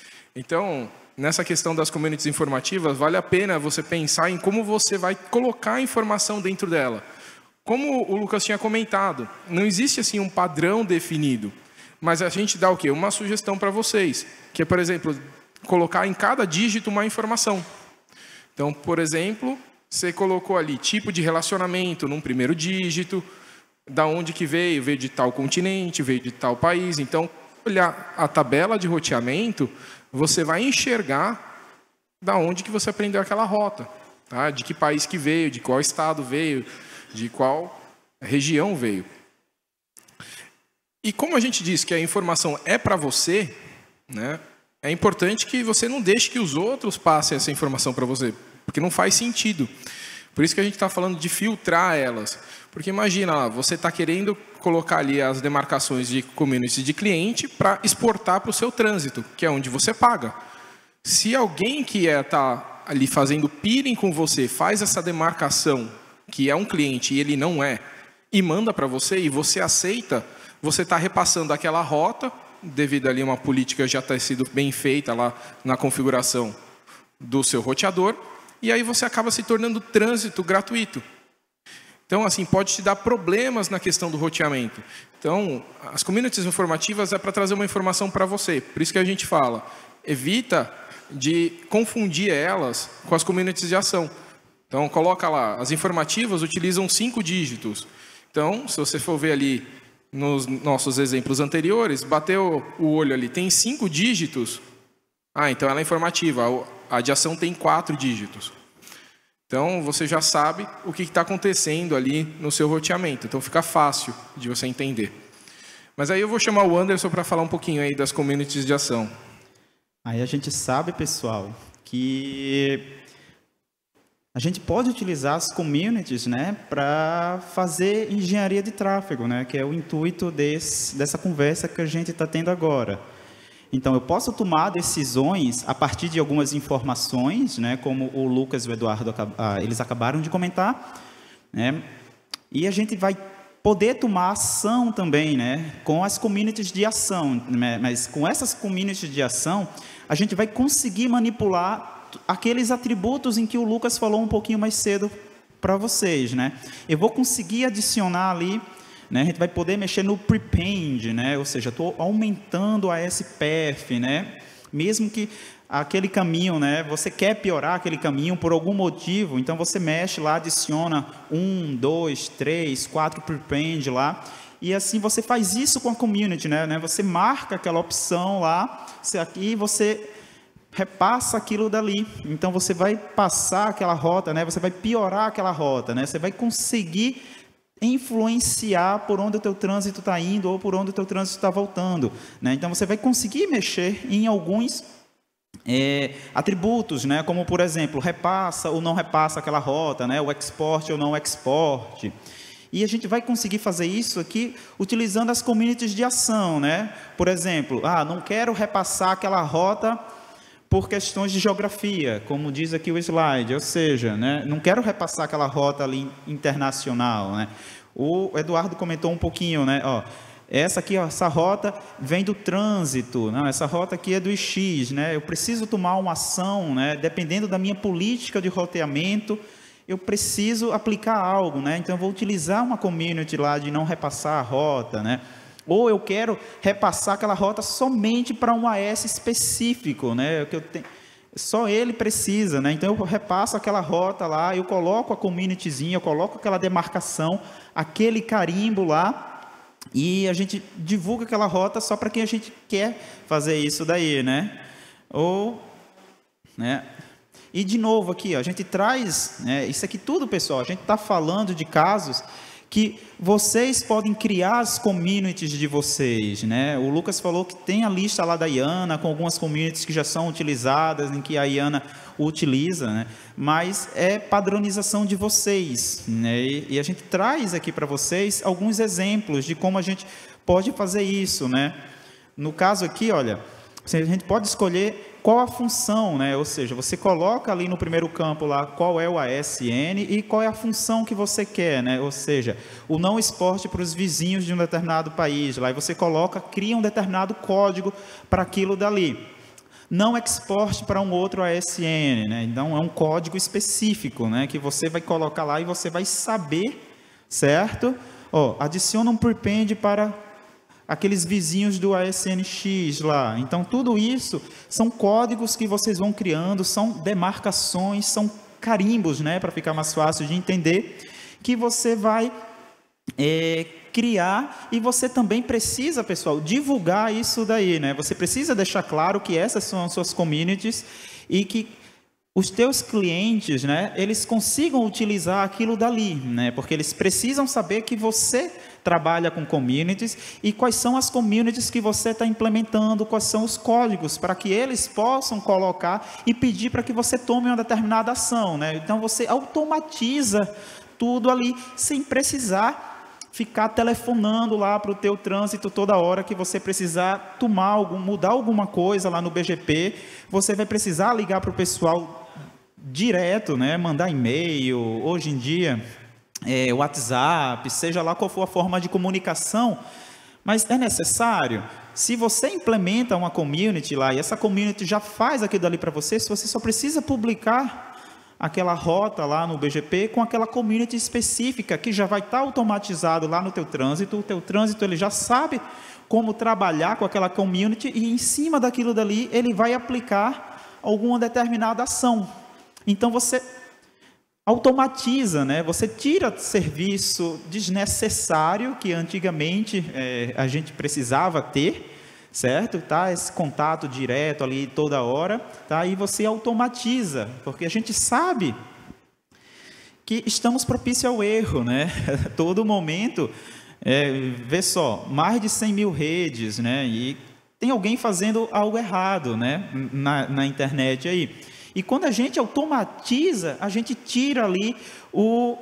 Então, nessa questão das communities informativas, vale a pena você pensar em como você vai colocar a informação dentro dela. Como o Lucas tinha comentado, não existe assim um padrão definido, mas a gente dá o quê? Uma sugestão para vocês, que é, por exemplo, colocar em cada dígito uma informação. Então, por exemplo, você colocou ali tipo de relacionamento num primeiro dígito, da onde que veio de tal continente, veio de tal país. Então, olhar a tabela de roteamento, você vai enxergar da onde que você aprendeu aquela rota, tá? De que país que veio, de qual estado veio, de qual região veio. E como a gente disse que a informação é para você, né, é importante que você não deixe que os outros passem essa informação para você, porque não faz sentido. Por isso que a gente está falando de filtrar elas. Porque imagina, você está querendo colocar ali as demarcações de community de cliente para exportar para o seu trânsito, que é onde você paga. Se alguém que está ali fazendo peering com você faz essa demarcação, que é um cliente e ele não é, e manda para você e você aceita, você está repassando aquela rota, devido ali a uma política já ter sido bem feita lá na configuração do seu roteador, e aí você acaba se tornando trânsito gratuito. Então, assim, pode te dar problemas na questão do roteamento. Então, as communities informativas é para trazer uma informação para você. Por isso que a gente fala, evita de confundir elas com as communities de ação. Então, coloca lá, as informativas utilizam 5 dígitos. Então, se você for ver ali nos nossos exemplos anteriores, bateu o olho ali, tem 5 dígitos, então ela é informativa, a de ação tem 4 dígitos. Então, você já sabe o que está acontecendo ali no seu roteamento. Então, fica fácil de você entender. Mas aí eu vou chamar o Anderson para falar um pouquinho aí das communities de ação. Aí a gente sabe, pessoal, que a gente pode utilizar as communities, né, para fazer engenharia de tráfego, né, que é o intuito dessa conversa que a gente está tendo agora. Então, eu posso tomar decisões a partir de algumas informações, né, como o Lucas e o Eduardo eles acabaram de comentar, né, e a gente vai poder tomar ação também, né, com as communities de ação, né, mas com essas communities de ação, a gente vai conseguir manipular aqueles atributos em que o Lucas falou um pouquinho mais cedo para vocês, né? Eu vou conseguir adicionar ali, né? A gente vai poder mexer no prepend, né? Ou seja, estou aumentando a SPF, né? Mesmo que aquele caminho, né? Você quer piorar aquele caminho por algum motivo, então você mexe lá, adiciona 1, 2, 3, 4 prepend lá. E assim você faz isso com a community, né? Você marca aquela opção lá, aqui você repassa aquilo dali. Então você vai passar aquela rota, né? Você vai piorar aquela rota, né? Você vai conseguir influenciar por onde o teu trânsito está indo ou por onde o teu trânsito está voltando, né? Então você vai conseguir mexer em alguns atributos, né? Como por exemplo, repassa ou não repassa aquela rota, né? O export ou não export. E a gente vai conseguir fazer isso aqui utilizando as communities de ação, né? Por exemplo, não quero repassar aquela rota por questões de geografia, como diz aqui o slide, ou seja, né, não quero repassar aquela rota ali internacional, né? O Eduardo comentou um pouquinho, né? Essa aqui, essa rota vem do trânsito, não, essa rota aqui é do X, né? Eu preciso tomar uma ação, né? Dependendo da minha política de roteamento, eu preciso aplicar algo, né? Então eu vou utilizar uma community lá de não repassar a rota, né? Ou eu quero repassar aquela rota somente para um AS específico, né? Que eu tenho, só ele precisa, né? Então eu repasso aquela rota lá, eu coloco a communityzinha, eu coloco aquela demarcação, aquele carimbo lá, e a gente divulga aquela rota só para quem a gente quer fazer isso daí, né? Ou, né? E de novo aqui, a gente traz, né, isso aqui tudo, pessoal, a gente está falando de casos que vocês podem criar as communities de vocês, né? O Lucas falou que tem a lista lá da IANA, com algumas communities que já são utilizadas, em que a IANA utiliza, né? Mas é padronização de vocês, né? E a gente traz aqui para vocês alguns exemplos de como a gente pode fazer isso, né? No caso aqui, olha, a gente pode escolher qual a função, né? Ou seja, você coloca ali no primeiro campo lá qual é o ASN e qual é a função que você quer, né? Ou seja, o não exporte para os vizinhos de um determinado país. Lá e você cria um determinado código para aquilo dali. Não exporte para um outro ASN, né? Então é um código específico, né? Que você vai colocar lá e você vai saber, certo? Adiciona um prepend para aqueles vizinhos do ASNX lá. Então, tudo isso são códigos que vocês vão criando, são demarcações, são carimbos, né, para ficar mais fácil de entender, que você vai criar, e você também precisa, pessoal, divulgar isso daí, né? Você precisa deixar claro que essas são as suas communities e que os teus clientes, né, eles consigam utilizar aquilo dali, né? Porque eles precisam saber que você trabalha com communities e quais são as communities que você está implementando, quais são os códigos para que eles possam colocar e pedir para que você tome uma determinada ação, né? Então você automatiza tudo ali sem precisar ficar telefonando lá para o teu trânsito toda hora que você precisar mudar alguma coisa lá no BGP, você vai precisar ligar para o pessoal direto, né? Mandar e-mail, hoje em dia, WhatsApp, seja lá qual for a forma de comunicação, mas é necessário. Se você implementa uma community lá, e essa community já faz aquilo dali para você, se você só precisa publicar aquela rota lá no BGP com aquela community específica, que já vai estar automatizado lá no teu trânsito, o teu trânsito ele já sabe como trabalhar com aquela community, e em cima daquilo dali, ele vai aplicar alguma determinada ação. Então, você automatiza, né? Você tira serviço desnecessário que antigamente a gente precisava ter, certo? Tá? Esse contato direto ali toda hora, tá? E você automatiza, porque a gente sabe que estamos propícios ao erro, né? Todo momento, vê só, mais de 100 mil redes, né? E tem alguém fazendo algo errado, né? Na internet aí. E quando a gente automatiza, a gente tira ali o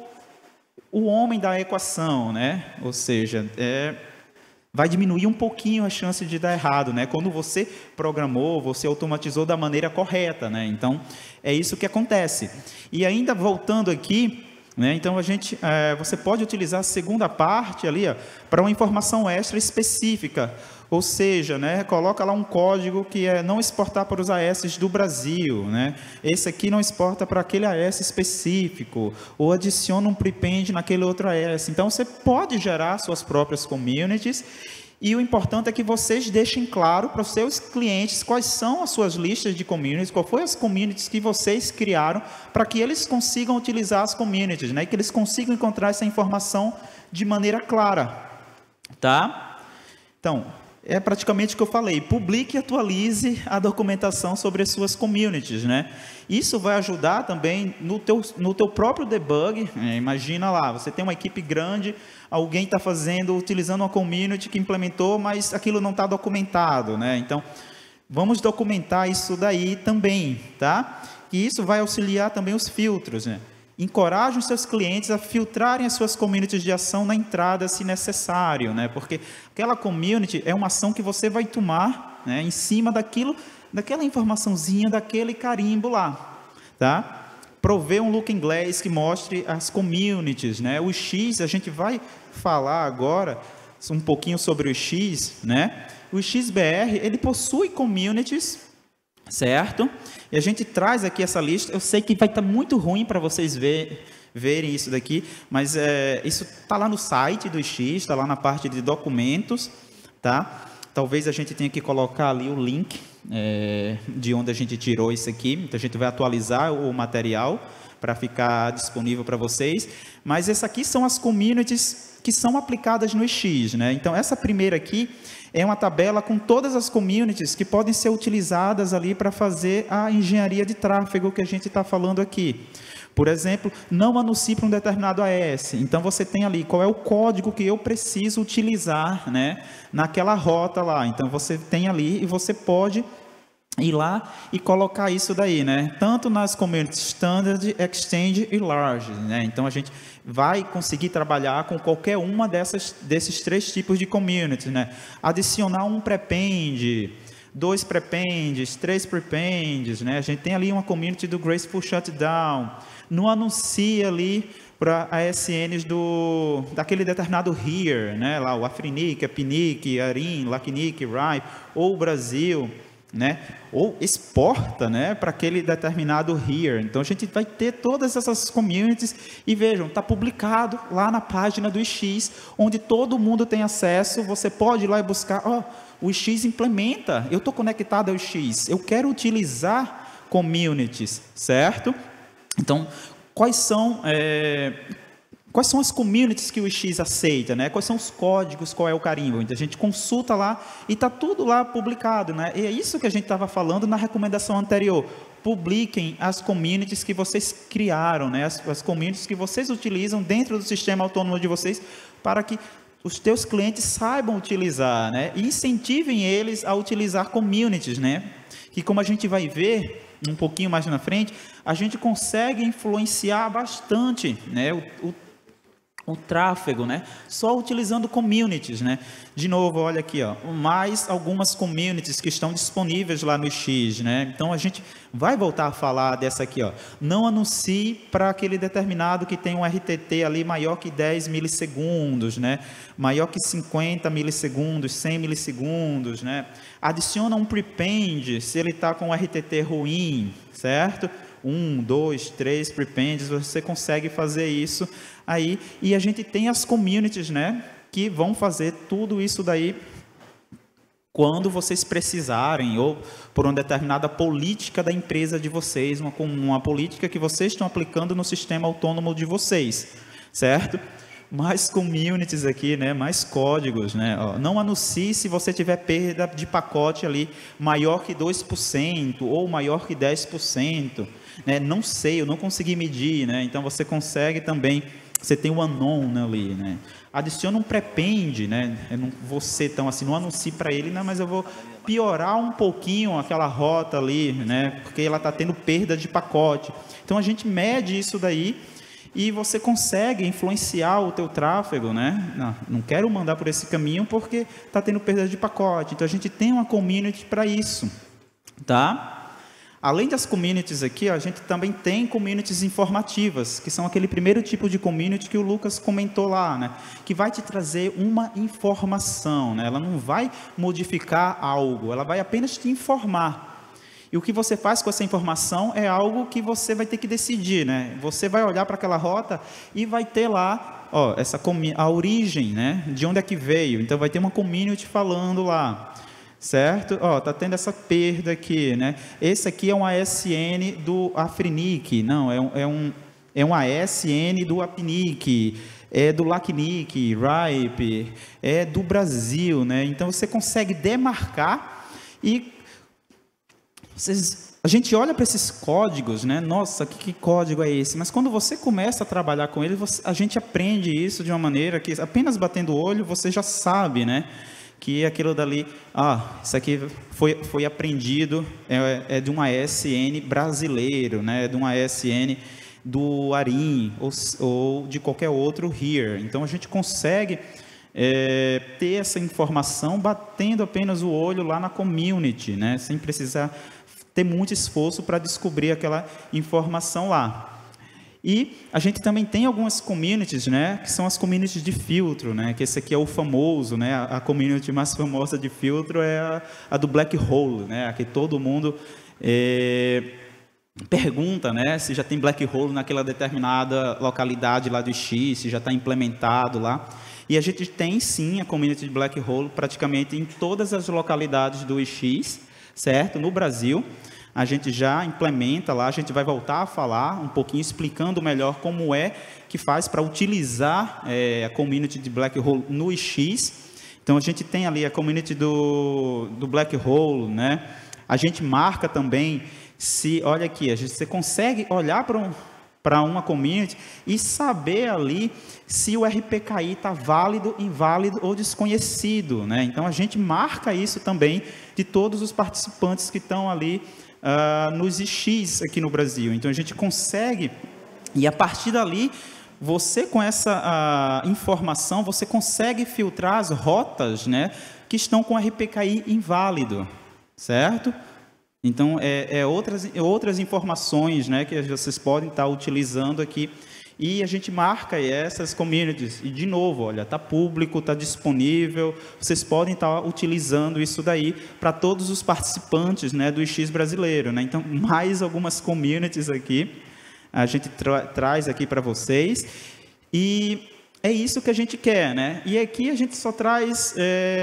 homem da equação, né? Ou seja, vai diminuir um pouquinho a chance de dar errado, né? Quando você programou, você automatizou da maneira correta, né? Então, é isso que acontece. E ainda voltando aqui, né? Então, você pode utilizar a segunda parte ali, para uma informação extra específica. Ou seja, né, coloca lá um código que é não exportar para os AS do Brasil, né? Esse aqui não exporta para aquele AS específico, ou adiciona um prepend naquele outro AS. Então, você pode gerar suas próprias communities, e o importante é que vocês deixem claro para os seus clientes quais são as suas listas de communities, qual foi as communities que vocês criaram, para que eles consigam utilizar as communities, né? E que eles consigam encontrar essa informação de maneira clara, tá? Então, é praticamente o que eu falei, publique e atualize a documentação sobre as suas communities, né? Isso vai ajudar também no teu próprio debug. Imagina lá, você tem uma equipe grande, alguém está utilizando uma community que implementou, mas aquilo não está documentado, né? Então, vamos documentar isso daí também, tá? E isso vai auxiliar também os filtros, né? Encoraje os seus clientes a filtrarem as suas communities de ação na entrada, se necessário, né? Porque aquela community é uma ação que você vai tomar, né, em cima daquela informaçãozinha, daquele carimbo lá, tá? Prover um looking glass que mostre as communities, né? O X, a gente vai falar agora um pouquinho sobre o X, né? O XBR, ele possui communities, certo? E a gente traz aqui essa lista. Eu sei que vai estar muito ruim para vocês verem isso daqui, mas isso está lá no site do X, está lá na parte de documentos, tá? Talvez a gente tenha que colocar ali o link de onde a gente tirou isso aqui. Então, a gente vai atualizar o material para ficar disponível para vocês. Mas essas aqui são as communities que são aplicadas no X, né? Então, essa primeira aqui é uma tabela com todas as communities que podem ser utilizadas ali para fazer a engenharia de tráfego que a gente está falando aqui. Por exemplo, não anuncie para um determinado AS. Então, você tem ali qual é o código que eu preciso utilizar, né, naquela rota lá. Então, você tem ali e você pode ir lá e colocar isso daí, né? Tanto nas communities Standard, Extend e Large, né? Então, a gente vai conseguir trabalhar com qualquer uma desses três tipos de communities, né? Adicionar um prepend, 2 prependes, 3 prependes, né? A gente tem ali uma community do Graceful Shutdown. Não anuncia ali para ASNs daquele determinado here, né? Lá o Afrinic, Apinic, Arin, Lacnic, Rai, ou o Brasil, né? Ou exporta, né, para aquele determinado here. Então, a gente vai ter todas essas communities e vejam, está publicado lá na página do X, onde todo mundo tem acesso. Você pode ir lá e buscar, o X implementa, eu estou conectado ao X, eu quero utilizar communities, certo? Então, quais são as communities que o X aceita, né? Quais são os códigos, qual é o carimbo? Então, a gente consulta lá e está tudo lá publicado, né? E é isso que a gente estava falando na recomendação anterior. Publiquem as communities que vocês criaram, né? As communities que vocês utilizam dentro do sistema autônomo de vocês, para que os teus clientes saibam utilizar, né? E incentivem eles a utilizar communities, né? Que, como a gente vai ver um pouquinho mais na frente, a gente consegue influenciar bastante, né, o tráfego, né? Só utilizando communities, né? De novo, olha aqui, ó, mais algumas communities que estão disponíveis lá no X, né? Então a gente vai voltar a falar dessa aqui, ó. Não anuncie para aquele determinado que tem um RTT ali maior que 10 milissegundos, né? Maior que 50 milissegundos, 100 milissegundos, né? Adiciona um prepend se ele está com um RTT ruim, certo? 1, 2, 3 prepends, você consegue fazer isso aí, e a gente tem as communities, né, que vão fazer tudo isso daí quando vocês precisarem, ou por uma determinada política da empresa de vocês, uma política que vocês estão aplicando no sistema autônomo de vocês, certo? Mais communities aqui, né? Mais códigos, né? Ó, não anuncie se você tiver perda de pacote ali maior que 2% ou maior que 10%, né? Não sei, eu não consegui medir, né? Então você consegue também, você tem o unknown, né, ali, né? Adiciona um prepend, né? Eu não vou ser tão assim, não anuncie para ele, né? Mas eu vou piorar um pouquinho aquela rota ali, né? Porque ela está tendo perda de pacote. Então a gente mede isso daí. E você consegue influenciar o teu tráfego, né? Não quero mandar por esse caminho porque está tendo perda de pacote. Então, a gente tem uma community para isso, tá? Além das communities aqui, a gente também tem communities informativas, que são aquele primeiro tipo de community que o Lucas comentou lá, né? Que vai te trazer uma informação, né? Ela não vai modificar algo, ela vai apenas te informar. E o que você faz com essa informação é algo que você vai ter que decidir, né? Você vai olhar para aquela rota e vai ter lá, ó, a origem, né? De onde é que veio. Então, vai ter uma community falando lá, certo? Ó, tá tendo essa perda aqui, né? Esse aqui é um ASN do Afrinic, não, é um ASN do Apnic, é do LACNIC, RIPE, é do Brasil, né? Então, você consegue demarcar e a gente olha para esses códigos, né? Nossa, que código é esse? Mas quando você começa a trabalhar com ele, a gente aprende isso de uma maneira que apenas batendo o olho você já sabe, né? Que aquilo dali, isso aqui foi aprendido, é de um ASN brasileiro, né? É de um ASN do ARIM ou de qualquer outro here. Então a gente consegue ter essa informação batendo apenas o olho lá na community, né? Sem precisar ter muito esforço para descobrir aquela informação lá. E a gente também tem algumas communities, né, que são as communities de filtro, né, que esse aqui é o famoso, né, a community mais famosa de filtro é a do Black Hole, né, aqui todo mundo pergunta, né, se já tem Black Hole naquela determinada localidade lá do X, se já está implementado lá. E a gente tem sim a community de Black Hole praticamente em todas as localidades do X, certo? No Brasil, a gente já implementa lá, a gente vai voltar a falar um pouquinho, explicando melhor como é que faz para utilizar a community de Black Hole no X. Então, a gente tem ali a community do Black Hole, né? A gente marca também, olha aqui, você consegue olhar para uma community e saber ali se o RPKI está válido, inválido ou desconhecido, né? Então, a gente marca isso também de todos os participantes que estão ali nos X aqui no Brasil. Então, a gente consegue, e a partir dali, você com essa informação, você consegue filtrar as rotas, né, que estão com RPKI inválido, certo? Então, outras informações, né, que vocês podem estar utilizando aqui. E a gente marca essas communities. E, de novo, olha, está público, está disponível. Vocês podem estar utilizando isso daí para todos os participantes, né, do X brasileiro, né? Então, mais algumas communities aqui, a gente traz aqui para vocês. E é isso que a gente quer, né? E aqui a gente só traz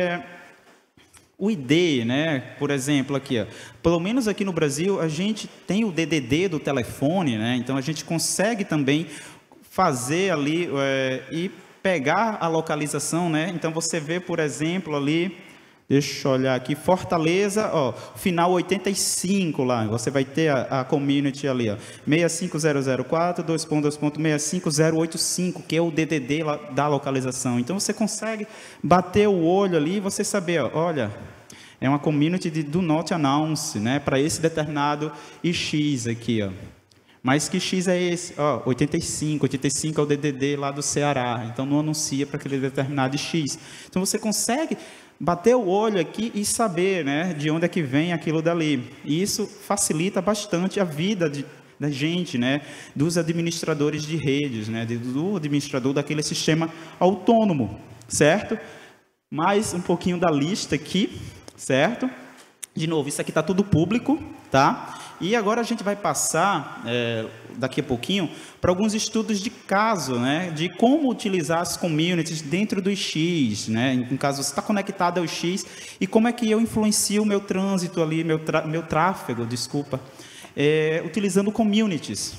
o ID, né? Por exemplo, aqui, ó, pelo menos aqui no Brasil, a gente tem o DDD do telefone, né? Então, a gente consegue também fazer ali e pegar a localização, né? Então, você vê, por exemplo, ali, deixa eu olhar aqui, Fortaleza, ó, final 85 lá, você vai ter a community ali, ó, 65004, 2.2.65085, que é o DDD da localização. Então, você consegue bater o olho ali e você saber, ó, olha, é uma community do not announce, né, para esse determinado IX aqui, ó. Mas que X é esse? 85 é o DDD lá do Ceará, então não anuncia para aquele determinado X. Então você consegue bater o olho aqui e saber, né, de onde é que vem aquilo dali. E isso facilita bastante a vida da gente, né, dos administradores de redes, né, do administrador daquele sistema autônomo, certo? Mais um pouquinho da lista aqui, certo? De novo, isso aqui está tudo público, tá? E agora a gente vai passar, daqui a pouquinho, para alguns estudos de caso, né? De como utilizar as communities dentro do X, né? No caso, você está conectado ao X, e como é que eu influencio o meu trânsito ali, meu tráfego, desculpa, utilizando communities.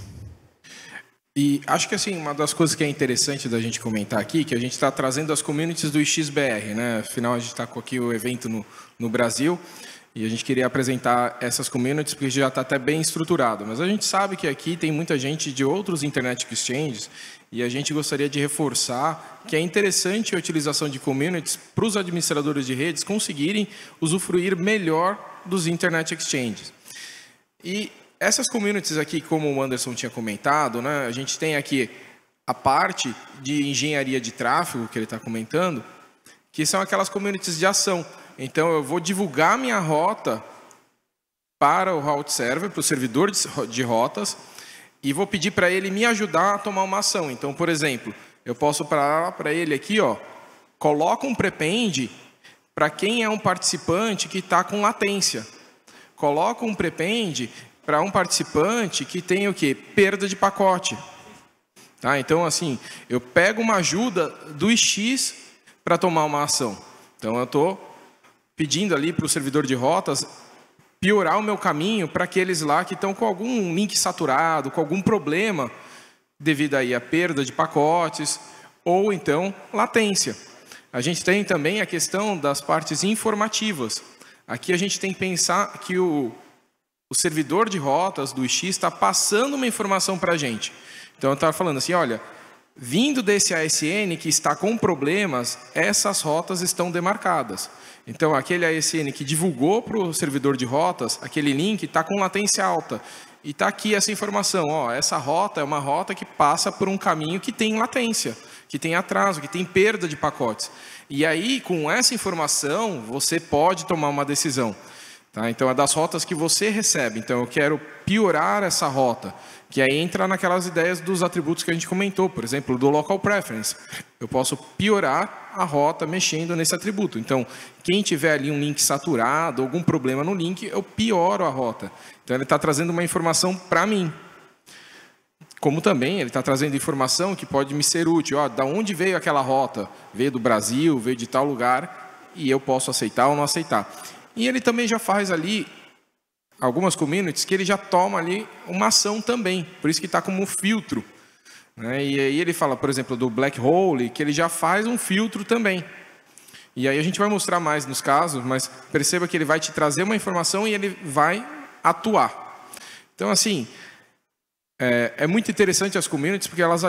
E acho que assim, uma das coisas que é interessante da gente comentar aqui, que a gente está trazendo as communities do XBR, né? Afinal, a gente está com aqui o evento no Brasil, e a gente queria apresentar essas communities porque já está até bem estruturado. Mas a gente sabe que aqui tem muita gente de outros Internet Exchanges e a gente gostaria de reforçar que é interessante a utilização de communities para os administradores de redes conseguirem usufruir melhor dos Internet Exchanges. E essas communities aqui, como o Anderson tinha comentado, né, a gente tem aqui a parte de engenharia de tráfego, que ele está comentando, que são aquelas communities de ação. Então, eu vou divulgar minha rota para o route server, para o servidor de rotas, e vou pedir para ele me ajudar a tomar uma ação. Então, por exemplo, eu posso falar para ele aqui, coloca um prepend para quem é um participante que está com latência. Coloca um prepend para um participante que tem o quê? Perda de pacote. Tá? Então, assim, eu pego uma ajuda do X para tomar uma ação. Então, eu estou pedindo ali para o servidor de rotas piorar o meu caminho para aqueles lá que estão com algum link saturado, com algum problema devido aí à perda de pacotes ou então latência. A gente tem também a questão das partes informativas. Aqui a gente tem que pensar que o servidor de rotas do X está passando uma informação para a gente. Então eu estava falando assim, olha, vindo desse ASN que está com problemas, essas rotas estão demarcadas. Então, aquele ASN que divulgou para o servidor de rotas, aquele link está com latência alta. E está aqui essa informação, essa rota é uma rota que passa por um caminho que tem latência, que tem atraso, que tem perda de pacotes. E aí, com essa informação, você pode tomar uma decisão. Tá? Então, é das rotas que você recebe. Então, eu quero piorar essa rota, que aí entra naquelas ideias dos atributos que a gente comentou, por exemplo, do local preference. Eu posso piorar a rota mexendo nesse atributo. Então, quem tiver ali um link saturado, algum problema no link, eu pioro a rota. Então, ele está trazendo uma informação para mim. Como também ele está trazendo informação que pode me ser útil. Da onde veio aquela rota? Veio do Brasil, veio de tal lugar, e eu posso aceitar ou não aceitar. E ele também já faz ali algumas communities que ele já toma ali uma ação também, por isso que está como um filtro. Né? E aí ele fala, por exemplo, do black hole, que ele já faz um filtro também. E aí a gente vai mostrar mais nos casos, mas perceba que ele vai te trazer uma informação e ele vai atuar. Então, assim, é muito interessante as communities porque elas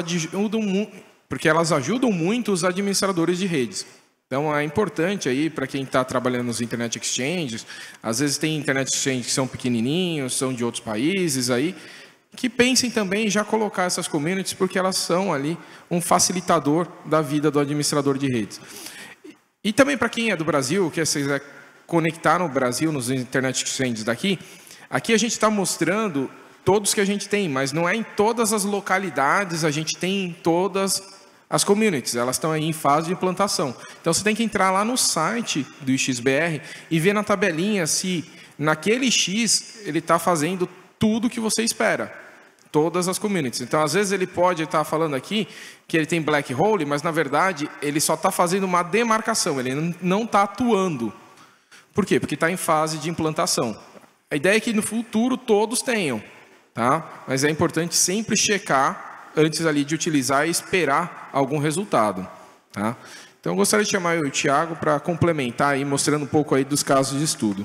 ajudam muito os administradores de redes. Então, é importante aí para quem está trabalhando nos Internet Exchanges, às vezes tem Internet Exchanges que são pequenininhos, são de outros países, aí, que pensem também em já colocar essas communities, porque elas são ali um facilitador da vida do administrador de redes. E também para quem é do Brasil, que se quiser conectar no Brasil, nos Internet Exchanges daqui, aqui a gente está mostrando todos que a gente tem, mas não é em todas as localidades, a gente tem em todas as communities, elas estão aí em fase de implantação. Então, você tem que entrar lá no site do XBR e ver na tabelinha se naquele X ele está fazendo tudo que você espera. Todas as communities. Então, às vezes, ele pode estar falando aqui que ele tem black hole, mas, na verdade, ele só está fazendo uma demarcação, ele não está atuando. Por quê? Porque está em fase de implantação. A ideia é que, no futuro, todos tenham. Tá? Mas é importante sempre checar antes ali de utilizar e esperar algum resultado. Tá? Então, eu gostaria de chamar o Thiago para complementar, aí, mostrando um pouco aí dos casos de estudo.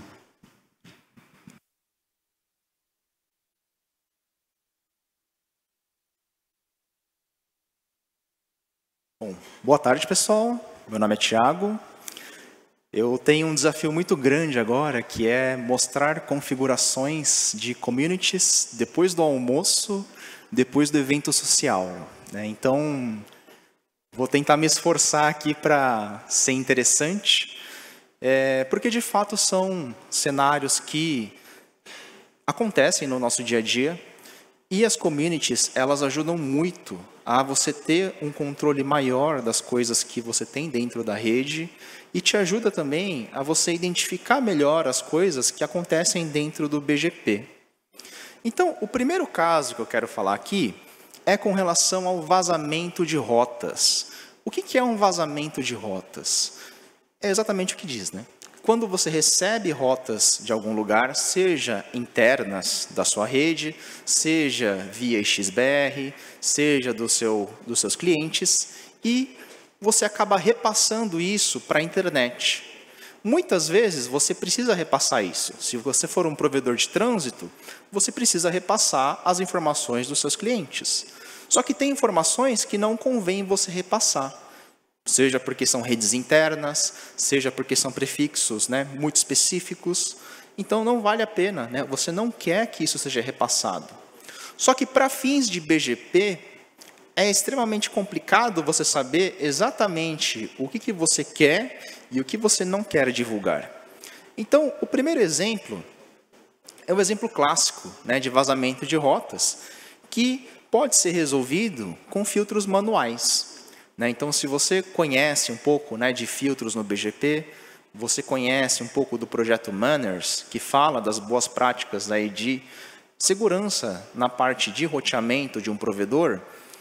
Bom, boa tarde, pessoal. Meu nome é Thiago. Eu tenho um desafio muito grande agora, que é mostrar configurações de communities depois do almoço, depois do evento social, né? Então, vou tentar me esforçar aqui para ser interessante, porque de fato são cenários que acontecem no nosso dia a dia, e as communities, elas ajudam muito a você ter um controle maior das coisas que você tem dentro da rede, e te ajuda também a você identificar melhor as coisas que acontecem dentro do BGP. Então, o primeiro caso que eu quero falar aqui é com relação ao vazamento de rotas. O que é um vazamento de rotas? É exatamente o que diz, né? Quando você recebe rotas de algum lugar, seja internas da sua rede, seja via XBR, seja dos seus clientes, e você acaba repassando isso para a internet. Muitas vezes você precisa repassar isso. Se você for um provedor de trânsito, você precisa repassar as informações dos seus clientes. Só que tem informações que não convém você repassar. Seja porque são redes internas, seja porque são prefixos, né, muito específicos. Então, não vale a pena, né? Você não quer que isso seja repassado. Só que, para fins de BGP, é extremamente complicado você saber exatamente o que você quer e o que você não quer divulgar. Então, o primeiro exemplo é o exemplo clássico, né, de vazamento de rotas, que pode ser resolvido com filtros manuais. Então, se você conhece um pouco, né, de filtros no BGP, você conhece um pouco do projeto Manners, que fala das boas práticas aí de segurança na parte de roteamento de um provedor,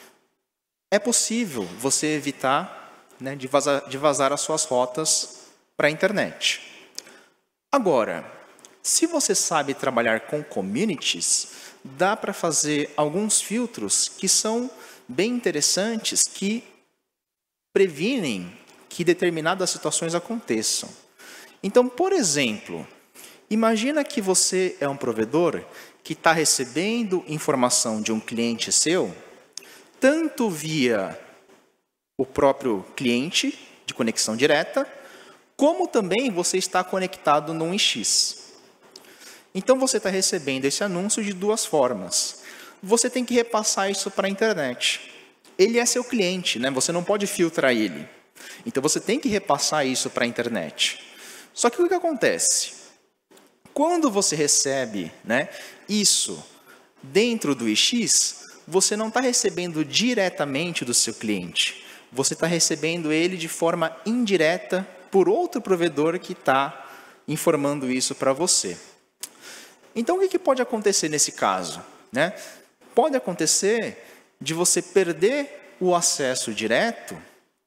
é possível você evitar, né, de vazar as suas rotas para a internet. Agora, se você sabe trabalhar com communities, dá para fazer alguns filtros que são bem interessantes, que previnem que determinadas situações aconteçam. Então, por exemplo, imagina que você é um provedor que está recebendo informação de um cliente seu, tanto via o próprio cliente, de conexão direta, como também você está conectado num IX. Então, você está recebendo esse anúncio de duas formas. Você tem que repassar isso para a internet. Ele é seu cliente, né? Você não pode filtrar ele. Então, você tem que repassar isso para a internet. Só que o que acontece? Quando você recebe, né, isso dentro do IX, você não está recebendo diretamente do seu cliente. Você está recebendo ele de forma indireta por outro provedor que está informando isso para você. Então, o que pode acontecer nesse caso, né? Pode acontecer de você perder o acesso direto,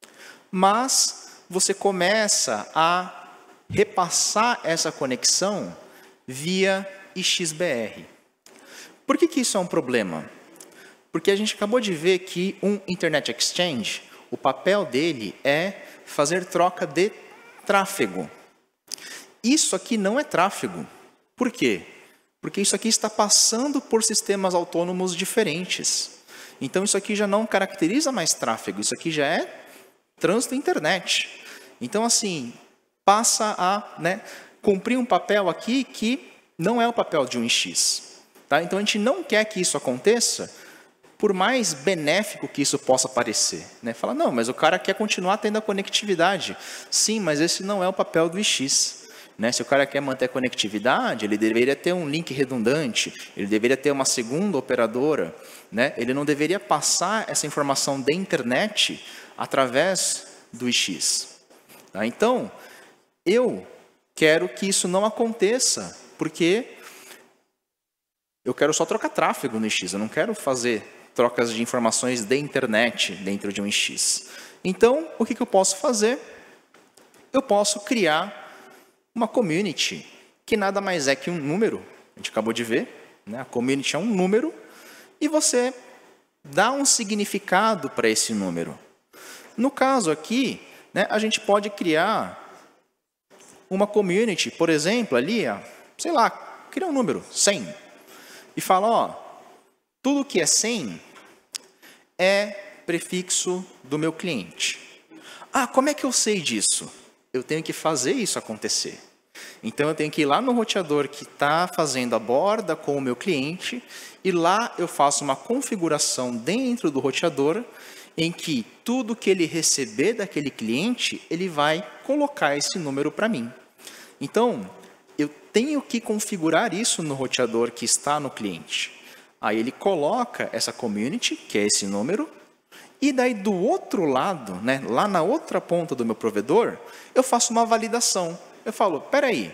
mas você começa a repassar essa conexão via XBR. Por que isso é um problema? Porque a gente acabou de ver que um Internet Exchange, o papel dele é fazer troca de tráfego. Isso aqui não é tráfego. Por quê? Porque isso aqui está passando por sistemas autônomos diferentes. Então, isso aqui já não caracteriza mais tráfego, isso aqui já é trânsito internet. Então, assim, passa a, né, cumprir um papel aqui que não é o papel de um IX. Tá? Então, a gente não quer que isso aconteça, por mais benéfico que isso possa parecer. Né? Fala, não, mas o cara quer continuar tendo a conectividade. Sim, mas esse não é o papel do IX. Né? Se o cara quer manter a conectividade, ele deveria ter um link redundante, ele deveria ter uma segunda operadora, né? Ele não deveria passar essa informação da internet através do IX. Tá? Então, eu quero que isso não aconteça, porque eu quero só trocar tráfego no IX, eu não quero fazer trocas de informações da internet dentro de um IX. Então, o que eu posso fazer? Eu posso criar uma community, que nada mais é que um número, a gente acabou de ver, né? A community é um número, e você dá um significado para esse número. No caso aqui, né, a gente pode criar uma community, por exemplo, ali, ó, sei lá, criar um número, 100, e fala, ó, tudo que é 100 é prefixo do meu cliente. Ah, como é que eu sei disso? eu tenho que fazer isso acontecer. Então, eu tenho que ir lá no roteador que está fazendo a borda com o meu cliente, e lá eu faço uma configuração dentro do roteador, em que tudo que ele receber daquele cliente, ele vai colocar esse número para mim. Então, eu tenho que configurar isso no roteador que está no cliente. Aí ele coloca essa community, que é esse número, e daí do outro lado, né, lá na outra ponta do meu provedor, eu faço uma validação. Eu falo, espera aí,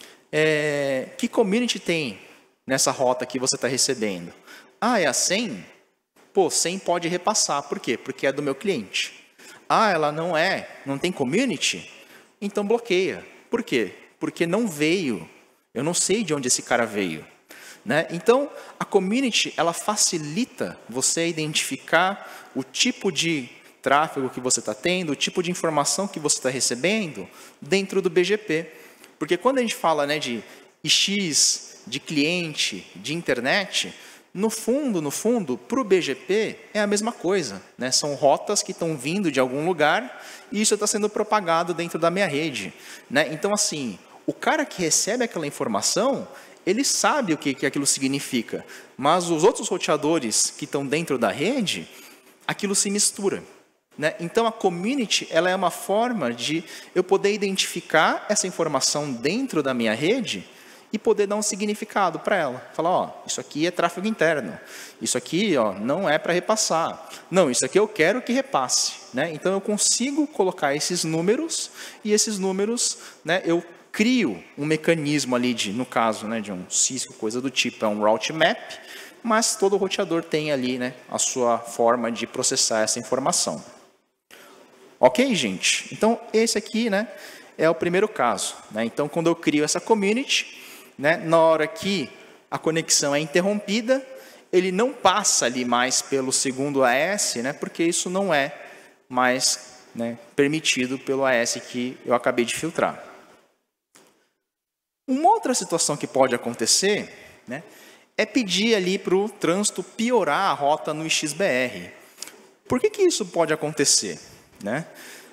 que community tem nessa rota que você está recebendo? Ah, é a 100? Pô, 100 pode repassar. Por quê? Porque é do meu cliente. Ah, ela não tem community? Então bloqueia. Por quê? Porque não veio. Eu não sei de onde esse cara veio. Né? Então, a community, ela facilita você identificar o tipo de tráfego que você está tendo, o tipo de informação que você está recebendo dentro do BGP. Porque quando a gente fala, né, de IX, de cliente, de internet, no fundo, para o BGP é a mesma coisa. Né? São rotas que estão vindo de algum lugar e isso está sendo propagado dentro da minha rede. Né? Então, assim, o cara que recebe aquela informação, ele sabe o que aquilo significa, mas os outros roteadores que estão dentro da rede, aquilo se mistura. Né? Então, a community, ela é uma forma de eu poder identificar essa informação dentro da minha rede e poder dar um significado para ela. Falar, ó, isso aqui é tráfego interno, isso aqui, ó, não é para repassar. Não, isso aqui eu quero que repasse. Né? Então, eu consigo colocar esses números, e esses números, né, eu crio um mecanismo ali, no caso, né, de um Cisco, coisa do tipo, é um route map, mas todo roteador tem ali, né, a sua forma de processar essa informação. Ok, gente? Então, esse aqui, né, é o primeiro caso. Né? Então, quando eu crio essa community, né, na hora que a conexão é interrompida, ele não passa ali mais pelo segundo AS, né, porque isso não é mais, né, permitido pelo AS que eu acabei de filtrar. Uma outra situação que pode acontecer, né, é pedir ali para o trânsito piorar a rota no XBR. Por que isso pode acontecer? Né?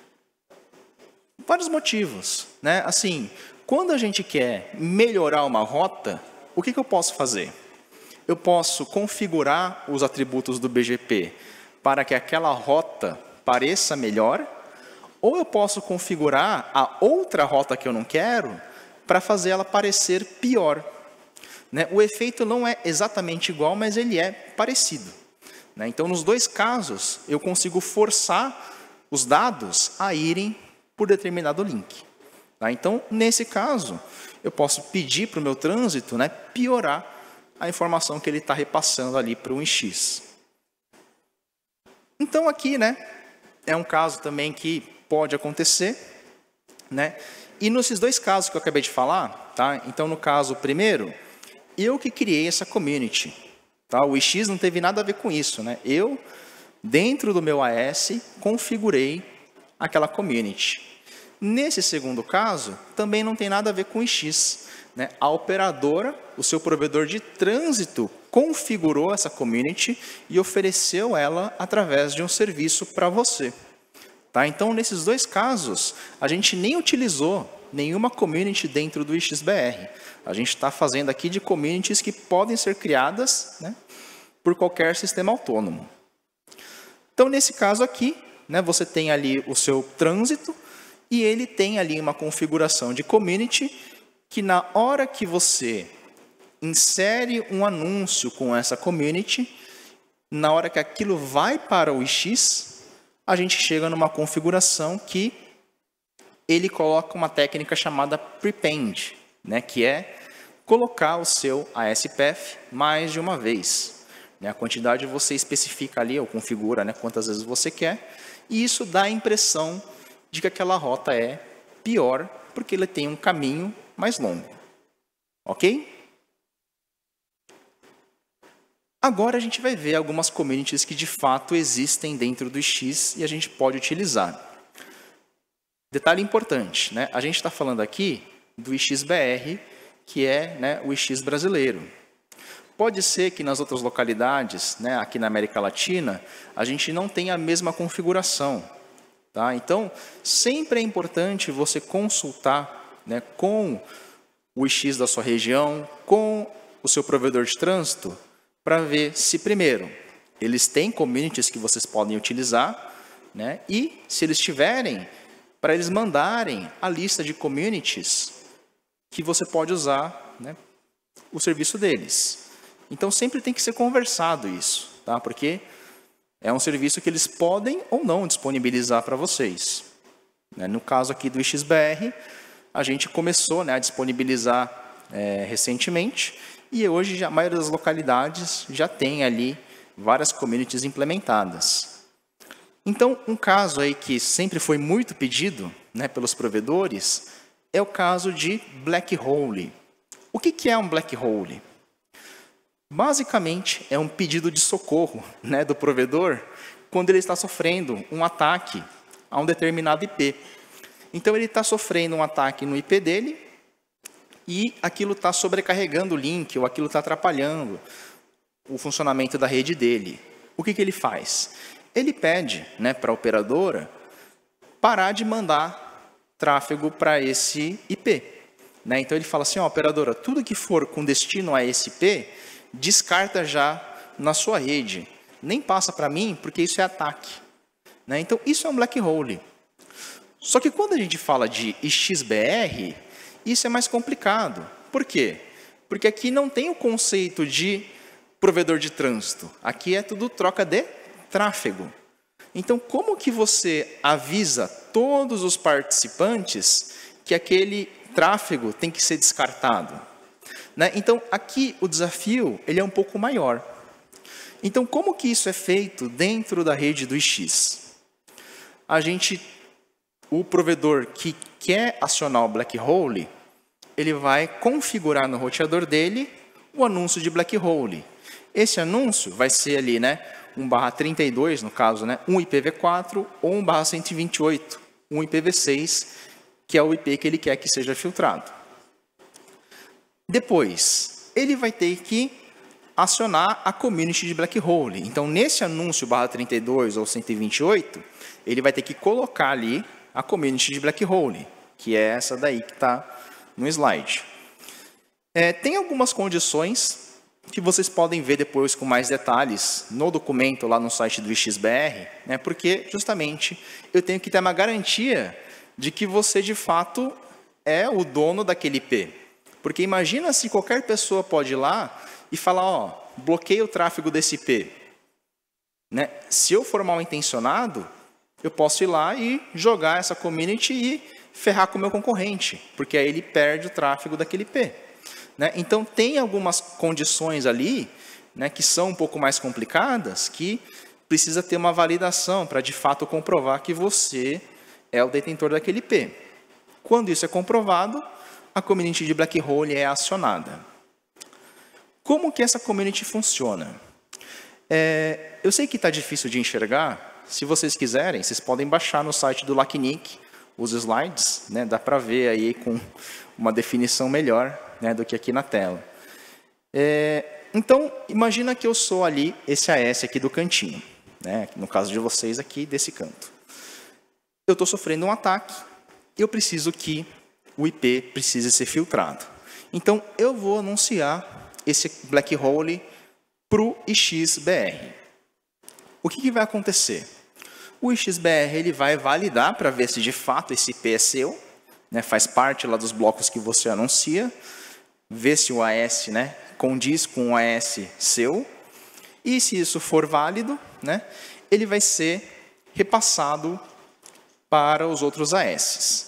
Vários motivos. Né? Assim, quando a gente quer melhorar uma rota, o que eu posso fazer? Eu posso configurar os atributos do BGP para que aquela rota pareça melhor, ou eu posso configurar a outra rota que eu não quero para fazer ela parecer pior. Né? O efeito não é exatamente igual, mas ele é parecido. Né? Então, nos dois casos, eu consigo forçar os dados a irem por determinado link. Tá? Então, nesse caso, eu posso pedir para o meu trânsito, né, piorar a informação que ele está repassando ali para o IX. Então, aqui, né, é um caso também que pode acontecer. Né? E nesses dois casos que eu acabei de falar, tá? Então, no caso primeiro, eu que criei essa community. Tá? O IX não teve nada a ver com isso. Né? Eu, dentro do meu AS, configurei aquela community. Nesse segundo caso, também não tem nada a ver com o IX. Né? A operadora, o seu provedor de trânsito, configurou essa community e ofereceu ela através de um serviço para você. Tá? Então, nesses dois casos, a gente nem utilizou nenhuma community dentro do XBR. A gente está fazendo aqui de communities que podem ser criadas, né, por qualquer sistema autônomo. Então, nesse caso aqui, né, você tem ali o seu trânsito e ele tem ali uma configuração de community que na hora que você insere um anúncio com essa community, na hora que aquilo vai para o IX, a gente chega numa configuração que ele coloca uma técnica chamada prepend, né, que é colocar o seu ASPath mais de uma vez. Né, a quantidade você especifica ali, ou configura, né, quantas vezes você quer, e isso dá a impressão de que aquela rota é pior, porque ele tem um caminho mais longo. Ok? Agora a gente vai ver algumas communities que de fato existem dentro do IX e a gente pode utilizar. Detalhe importante, né? A gente está falando aqui do IXBR, que é, né, o IX brasileiro. Pode ser que nas outras localidades, né, aqui na América Latina, a gente não tenha a mesma configuração. Tá? Então, sempre é importante você consultar, né, com o IX da sua região, com o seu provedor de trânsito, para ver se, primeiro, eles têm communities que vocês podem utilizar, né, e, se eles tiverem, para eles mandarem a lista de communities que você pode usar, né, o serviço deles. Então, sempre tem que ser conversado isso, tá? Porque é um serviço que eles podem ou não disponibilizar para vocês. No caso aqui do IXBR, a gente começou, né, a disponibilizar recentemente, e hoje a maioria das localidades já tem ali várias communities implementadas. Então, um caso aí que sempre foi muito pedido, né, pelos provedores é o caso de Black Hole. O que é um Black Hole? Basicamente, é um pedido de socorro, né, do provedor quando ele está sofrendo um ataque a um determinado IP. Então, ele está sofrendo um ataque no IP dele e aquilo está sobrecarregando o link ou aquilo está atrapalhando o funcionamento da rede dele. O que ele faz? Ele pede, né, para a operadora parar de mandar tráfego para esse IP. Né? Então, ele fala assim, ó, operadora, tudo que for com destino a esse IP, descarta já na sua rede. Nem passa para mim, porque isso é ataque. Né? Então, isso é um black hole. Só que quando a gente fala de IXBR, isso é mais complicado. Por quê? Porque aqui não tem o conceito de provedor de trânsito. Aqui é tudo troca de tráfego. Então, como que você avisa todos os participantes que aquele tráfego tem que ser descartado? Né? Então, aqui o desafio ele é um pouco maior. Então, como que isso é feito dentro da rede do IX? O provedor que quer acionar o black hole, ele vai configurar no roteador dele o anúncio de black hole. Esse anúncio vai ser ali, né, 1/32, no caso, né, um IPv4 ou 1/128, um IPv6, que é o IP que ele quer que seja filtrado. Depois, ele vai ter que acionar a community de black hole. Então, nesse anúncio /32 ou 128, ele vai ter que colocar ali a community de black hole, que é essa daí que está no slide. Tem algumas condições que vocês podem ver depois com mais detalhes no documento lá no site do IXBR, né, porque justamente eu tenho que ter uma garantia de que você de fato é o dono daquele IP. Porque imagina se qualquer pessoa pode ir lá e falar, ó, bloqueia o tráfego desse IP. Né? Se eu for mal intencionado, eu posso ir lá e jogar essa community e ferrar com o meu concorrente, porque aí ele perde o tráfego daquele IP. Né? Então, tem algumas condições ali, né, que são um pouco mais complicadas, que precisa ter uma validação para, de fato, comprovar que você é o detentor daquele IP. Quando isso é comprovado, a community de black hole é acionada. Como que essa community funciona? Eu sei que está difícil de enxergar. Se vocês quiserem, vocês podem baixar no site do LACNIC os slides, né? Dá para ver aí com uma definição melhor, né, do que aqui na tela. Então, imagina que eu sou ali esse AS aqui do cantinho, né? No caso de vocês aqui, desse canto. Eu estou sofrendo um ataque e eu preciso que o IP precise ser filtrado. Então, eu vou anunciar esse black hole para o IXBR. O que vai acontecer? O IXBR ele vai validar para ver se de fato esse IP é seu, né, faz parte lá dos blocos que você anuncia, ver se o AS, né, condiz com o AS seu, e se isso for válido, né, ele vai ser repassado para os outros AS.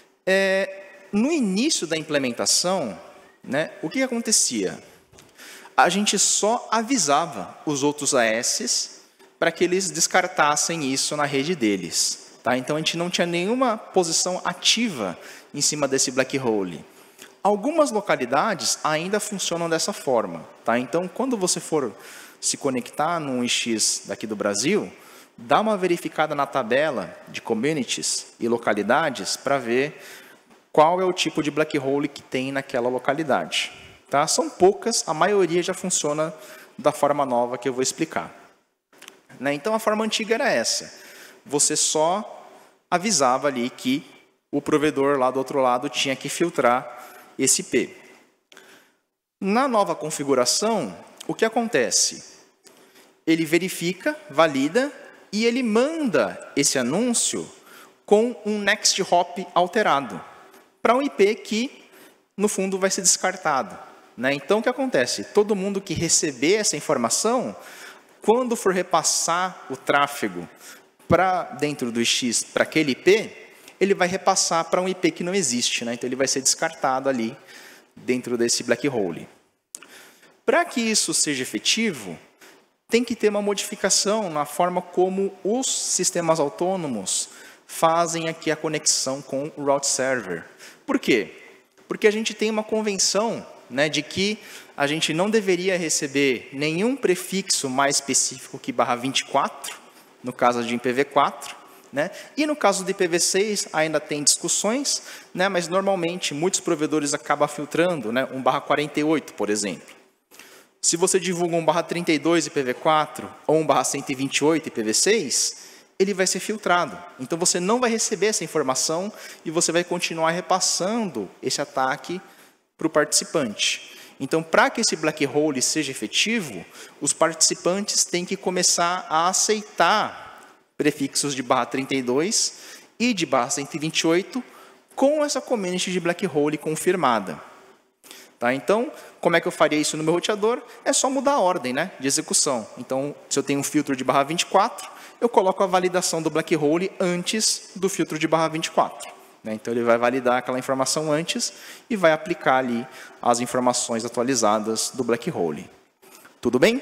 No início da implementação, né, o que acontecia? A gente só avisava os outros AS para que eles descartassem isso na rede deles. Tá? Então, a gente não tinha nenhuma posição ativa em cima desse black hole. Algumas localidades ainda funcionam dessa forma. Tá? Então, quando você for se conectar num IX daqui do Brasil, dá uma verificada na tabela de communities e localidades para ver qual é o tipo de black hole que tem naquela localidade. Tá? São poucas, a maioria já funciona da forma nova que eu vou explicar. Né? Então, a forma antiga era essa. Você só avisava ali que o provedor lá do outro lado tinha que filtrar esse IP. Na nova configuração, o que acontece? Ele verifica, valida e ele manda esse anúncio com um next hop alterado para um IP que, no fundo, vai ser descartado, né? Então, o que acontece? Todo mundo que receber essa informação, quando for repassar o tráfego para dentro do X, para aquele IP, ele vai repassar para um IP que não existe, né? Então, ele vai ser descartado ali dentro desse black hole. Para que isso seja efetivo, tem que ter uma modificação na forma como os sistemas autônomos fazem aqui a conexão com o route server. Por quê? Porque a gente tem uma convenção, né, de que a gente não deveria receber nenhum prefixo mais específico que /24, no caso de IPv4, né? E no caso de IPv6 ainda tem discussões, né, mas normalmente muitos provedores acabam filtrando, né, um /48, por exemplo. Se você divulga um /32 IPv4 ou um /128 IPv6, ele vai ser filtrado. Então, você não vai receber essa informação e você vai continuar repassando esse ataque para o participante. Então, para que esse black hole seja efetivo, os participantes têm que começar a aceitar prefixos de /32 e de /128 com essa community de black hole confirmada. Tá? Então, como é que eu faria isso no meu roteador? É só mudar a ordem, né, de execução. Então, se eu tenho um filtro de /24, eu coloco a validação do black hole antes do filtro de /24. Né? Então, ele vai validar aquela informação antes e vai aplicar ali as informações atualizadas do black hole. Tudo bem?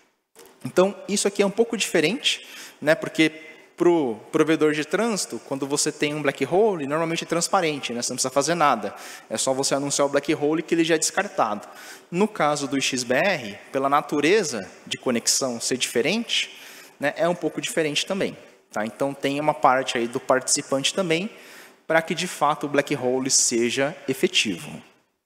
Então, isso aqui é um pouco diferente, né, porque para o provedor de trânsito, quando você tem um black hole, normalmente é transparente, né? Você não precisa fazer nada. É só você anunciar o black hole que ele já é descartado. No caso do XBR, pela natureza de conexão ser diferente, né, é um pouco diferente também. Tá? Então, tem uma parte aí do participante também, para que, de fato, o black hole seja efetivo.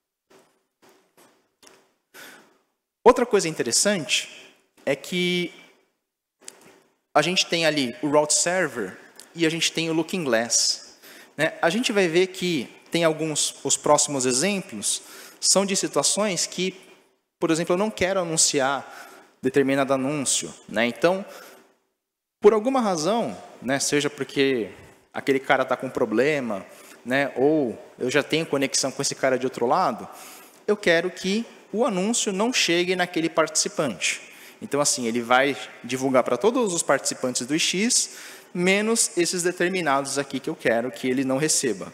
Outra coisa interessante é que a gente tem ali o route server e a gente tem o looking glass. Né? A gente vai ver que tem os próximos exemplos, são de situações que, por exemplo, eu não quero anunciar determinado anúncio. Né? Então, por alguma razão, né, seja porque aquele cara está com problema, né, ou eu já tenho conexão com esse cara de outro lado, eu quero que o anúncio não chegue naquele participante. Então, assim, ele vai divulgar para todos os participantes do X, menos esses determinados aqui que eu quero que ele não receba.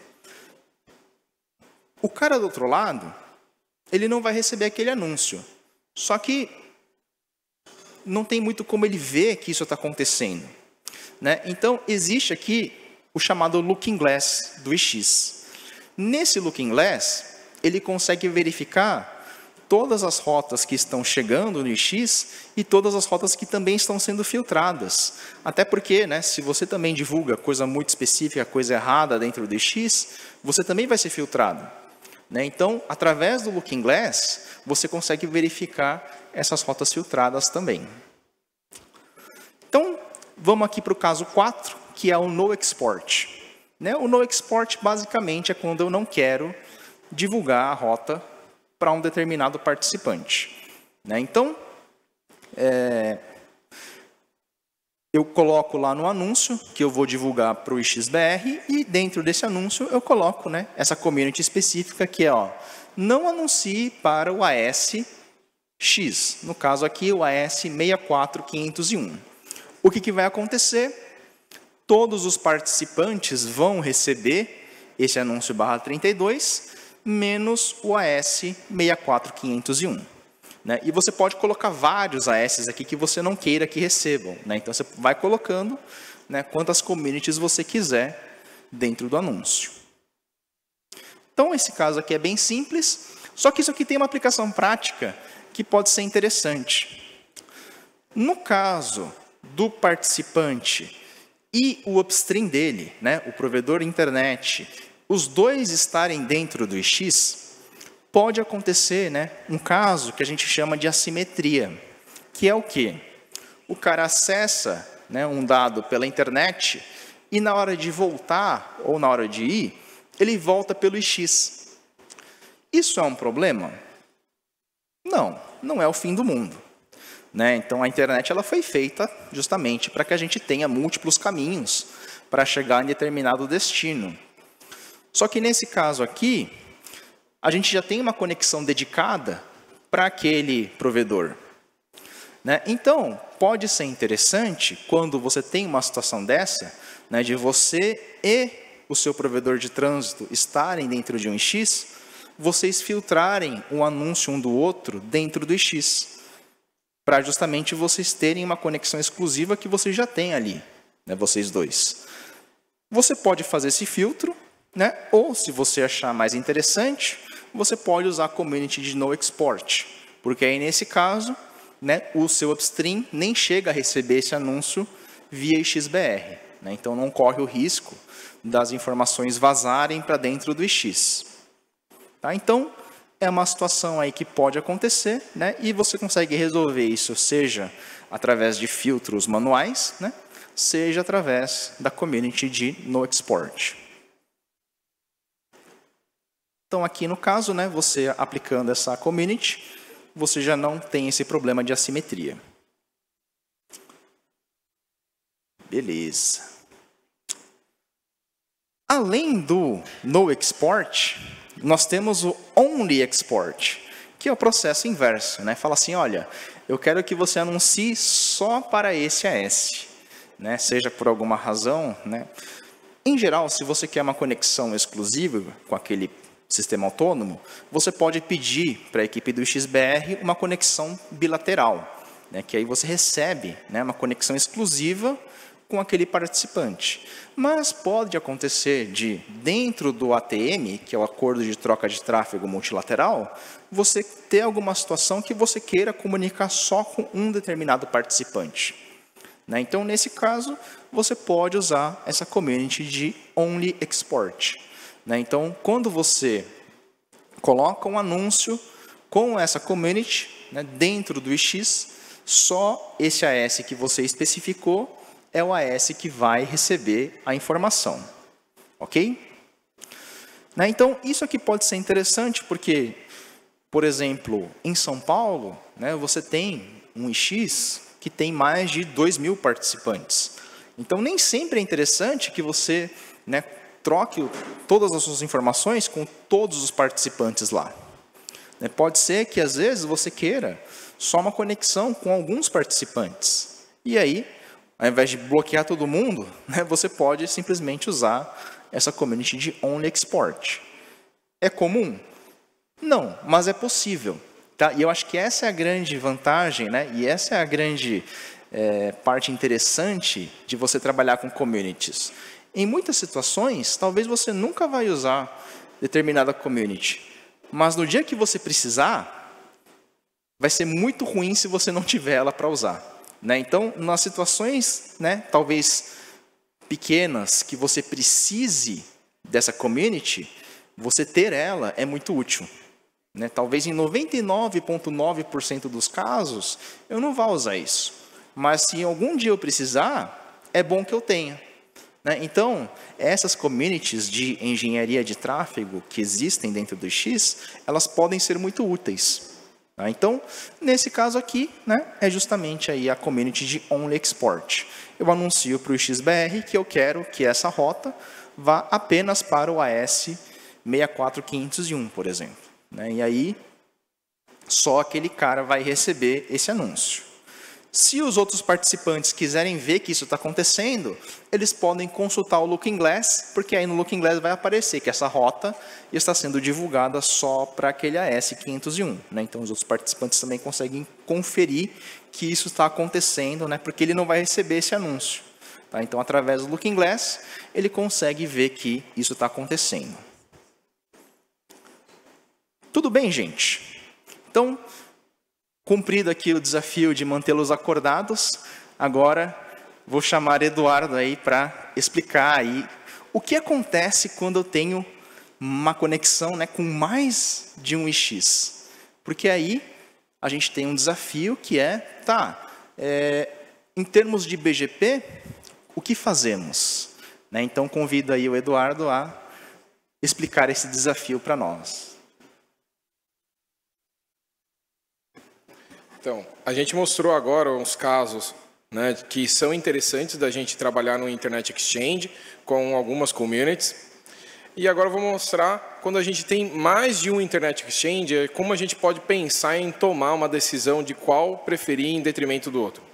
O cara do outro lado, ele não vai receber aquele anúncio. Só que não tem muito como ele ver que isso está acontecendo. Né? Então, existe aqui o chamado Looking Glass do X. Nesse Looking Glass, ele consegue verificar todas as rotas que estão chegando no X e todas as rotas que também estão sendo filtradas. Até porque, né, se você também divulga coisa muito específica, coisa errada dentro do X, você também vai ser filtrado. Né? Então, através do Looking Glass, você consegue verificar essas rotas filtradas também. Então, vamos aqui para o caso 4, que é o No Export. Né? O No Export, basicamente, é quando eu não quero divulgar a rota para um determinado participante. Né? Então, eu coloco lá no anúncio que eu vou divulgar para o XBR e dentro desse anúncio eu coloco, né, essa community específica que é, ó, não anuncie para o AS X, no caso aqui o AS 64501. O que vai acontecer? Todos os participantes vão receber esse anúncio /32, menos o AS 64501. Né? E você pode colocar vários AS aqui que você não queira que recebam. Né? Então, você vai colocando, né, quantas communities você quiser dentro do anúncio. Então, esse caso aqui é bem simples, só que isso aqui tem uma aplicação prática que pode ser interessante. No caso do participante e o upstream dele, né, o provedor internet, os dois estarem dentro do X, pode acontecer, né, um caso que a gente chama de assimetria, que é o quê? O cara acessa, né, um dado pela internet e na hora de voltar ou na hora de ir, ele volta pelo X. Isso é um problema? Não, não é o fim do mundo. Né? Então, a internet ela foi feita justamente para que a gente tenha múltiplos caminhos para chegar em determinado destino. Só que nesse caso aqui, a gente já tem uma conexão dedicada para aquele provedor. Né? Então, pode ser interessante, quando você tem uma situação dessa, né, de você e o seu provedor de trânsito estarem dentro de um X, vocês filtrarem o anúncio um do outro dentro do X, para justamente vocês terem uma conexão exclusiva que vocês já têm ali, né, vocês dois. Você pode fazer esse filtro, né, ou, se você achar mais interessante, você pode usar a community de no export, porque aí, nesse caso, né, o seu upstream nem chega a receber esse anúncio via XBR. Né, então, não corre o risco das informações vazarem para dentro do X. Tá? Então, é uma situação aí que pode acontecer, né, e você consegue resolver isso, seja através de filtros manuais, né, seja através da community de no export. Então, aqui no caso, né, você aplicando essa community, você já não tem esse problema de assimetria. Beleza. Além do no export, nós temos o only export, que é o processo inverso. Né? Fala assim, olha, eu quero que você anuncie só para esse AS, né? Seja por alguma razão. Né? Em geral, se você quer uma conexão exclusiva com aquele sistema autônomo, você pode pedir para a equipe do XBR uma conexão bilateral, né, que aí você recebe, né, uma conexão exclusiva com aquele participante. Mas pode acontecer de, dentro do ATM, que é o Acordo de Troca de Tráfego Multilateral, você ter alguma situação que você queira comunicar só com um determinado participante. Né? Então, nesse caso, você pode usar essa community de only export. Né? Então, quando você coloca um anúncio com essa community, né, dentro do X, só esse AS que você especificou é o AS que vai receber a informação. Ok? Né? Então, isso aqui pode ser interessante porque, por exemplo, em São Paulo, né, você tem um X que tem mais de 2.000 participantes. Então, nem sempre é interessante que você, né, troque todas as suas informações com todos os participantes lá. Pode ser que, às vezes, você queira só uma conexão com alguns participantes. E aí, ao invés de bloquear todo mundo, né, você pode simplesmente usar essa community de only export. É comum? Não, mas é possível. Tá? E eu acho que essa é a grande vantagem, né, e essa é a grande parte interessante de você trabalhar com communities. Em muitas situações, talvez você nunca vai usar determinada community, mas no dia que você precisar, vai ser muito ruim se você não tiver ela para usar. Né? Então, nas situações, né, talvez pequenas, que você precise dessa community, você ter ela é muito útil. Né? Talvez em 99,9% dos casos, eu não vá usar isso. Mas se algum dia eu precisar, é bom que eu tenha. Então, essas communities de engenharia de tráfego que existem dentro do X, elas podem ser muito úteis. Então, nesse caso aqui, né, é justamente aí a community de only export. Eu anuncio para o XBR que eu quero que essa rota vá apenas para o AS 64501, por exemplo. E aí, só aquele cara vai receber esse anúncio. Se os outros participantes quiserem ver que isso está acontecendo, eles podem consultar o Looking Glass, porque aí no Looking Glass vai aparecer que essa rota está sendo divulgada só para aquele AS 501. Então, os outros participantes também conseguem conferir que isso está acontecendo, porque ele não vai receber esse anúncio. Então, através do Looking Glass, ele consegue ver que isso está acontecendo. Tudo bem, gente? Então, cumprido aqui o desafio de mantê-los acordados, agora vou chamar Eduardo aí para explicar aí o que acontece quando eu tenho uma conexão, né, com mais de um X. Porque aí a gente tem um desafio que em termos de BGP, o que fazemos? né? Então, convido aí o Eduardo a explicar esse desafio para nós. Então, a gente mostrou agora uns casos, né, que são interessantes da gente trabalhar no Internet Exchange com algumas communities. E agora eu vou mostrar, quando a gente tem mais de um Internet Exchange, como a gente pode pensar em tomar uma decisão de qual preferir em detrimento do outro.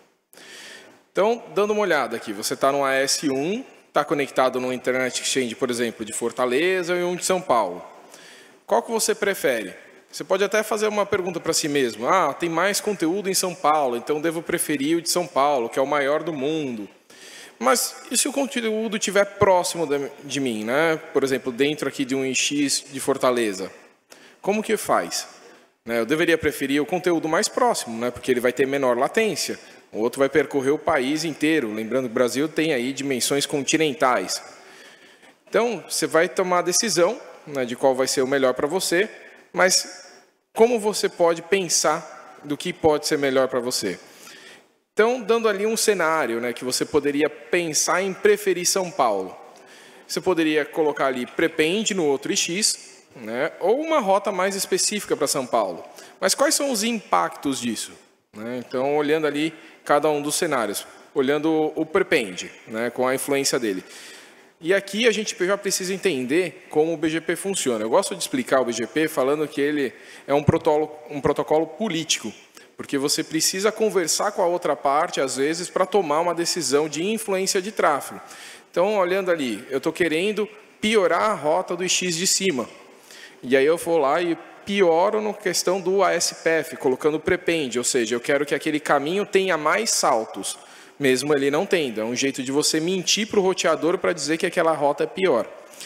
Então, dando uma olhada aqui, você está no AS1, está conectado no Internet Exchange, por exemplo, de Fortaleza e um de São Paulo. Qual que você prefere? Você pode até fazer uma pergunta para si mesmo. Ah, tem mais conteúdo em São Paulo, então devo preferir o de São Paulo, que é o maior do mundo. Mas e se o conteúdo estiver próximo de mim, né? Por exemplo, dentro aqui de um IX de Fortaleza? Como que faz? Eu deveria preferir o conteúdo mais próximo, né? Porque ele vai ter menor latência. O outro vai percorrer o país inteiro. Lembrando que o Brasil tem aí dimensões continentais. Então, você vai tomar a decisão, né, de qual vai ser o melhor para você, mas como você pode pensar do que pode ser melhor para você? Então, dando ali um cenário, né, que você poderia pensar em preferir São Paulo. Você poderia colocar ali prepende no outro IX, né, ou uma rota mais específica para São Paulo. Mas quais são os impactos disso? Então, olhando ali cada um dos cenários, olhando o prepende, né, com a influência dele. E aqui a gente já precisa entender como o BGP funciona. Eu gosto de explicar o BGP falando que ele é um protocolo político, porque você precisa conversar com a outra parte, às vezes, para tomar uma decisão de influência de tráfego. Então, olhando ali, eu estou querendo piorar a rota do IX de cima. E aí eu vou lá e pioro na questão do ASPF, colocando prepende, ou seja, eu quero que aquele caminho tenha mais saltos, mesmo ele não tendo. É um jeito de você mentir para o roteador para dizer que aquela rota é pior.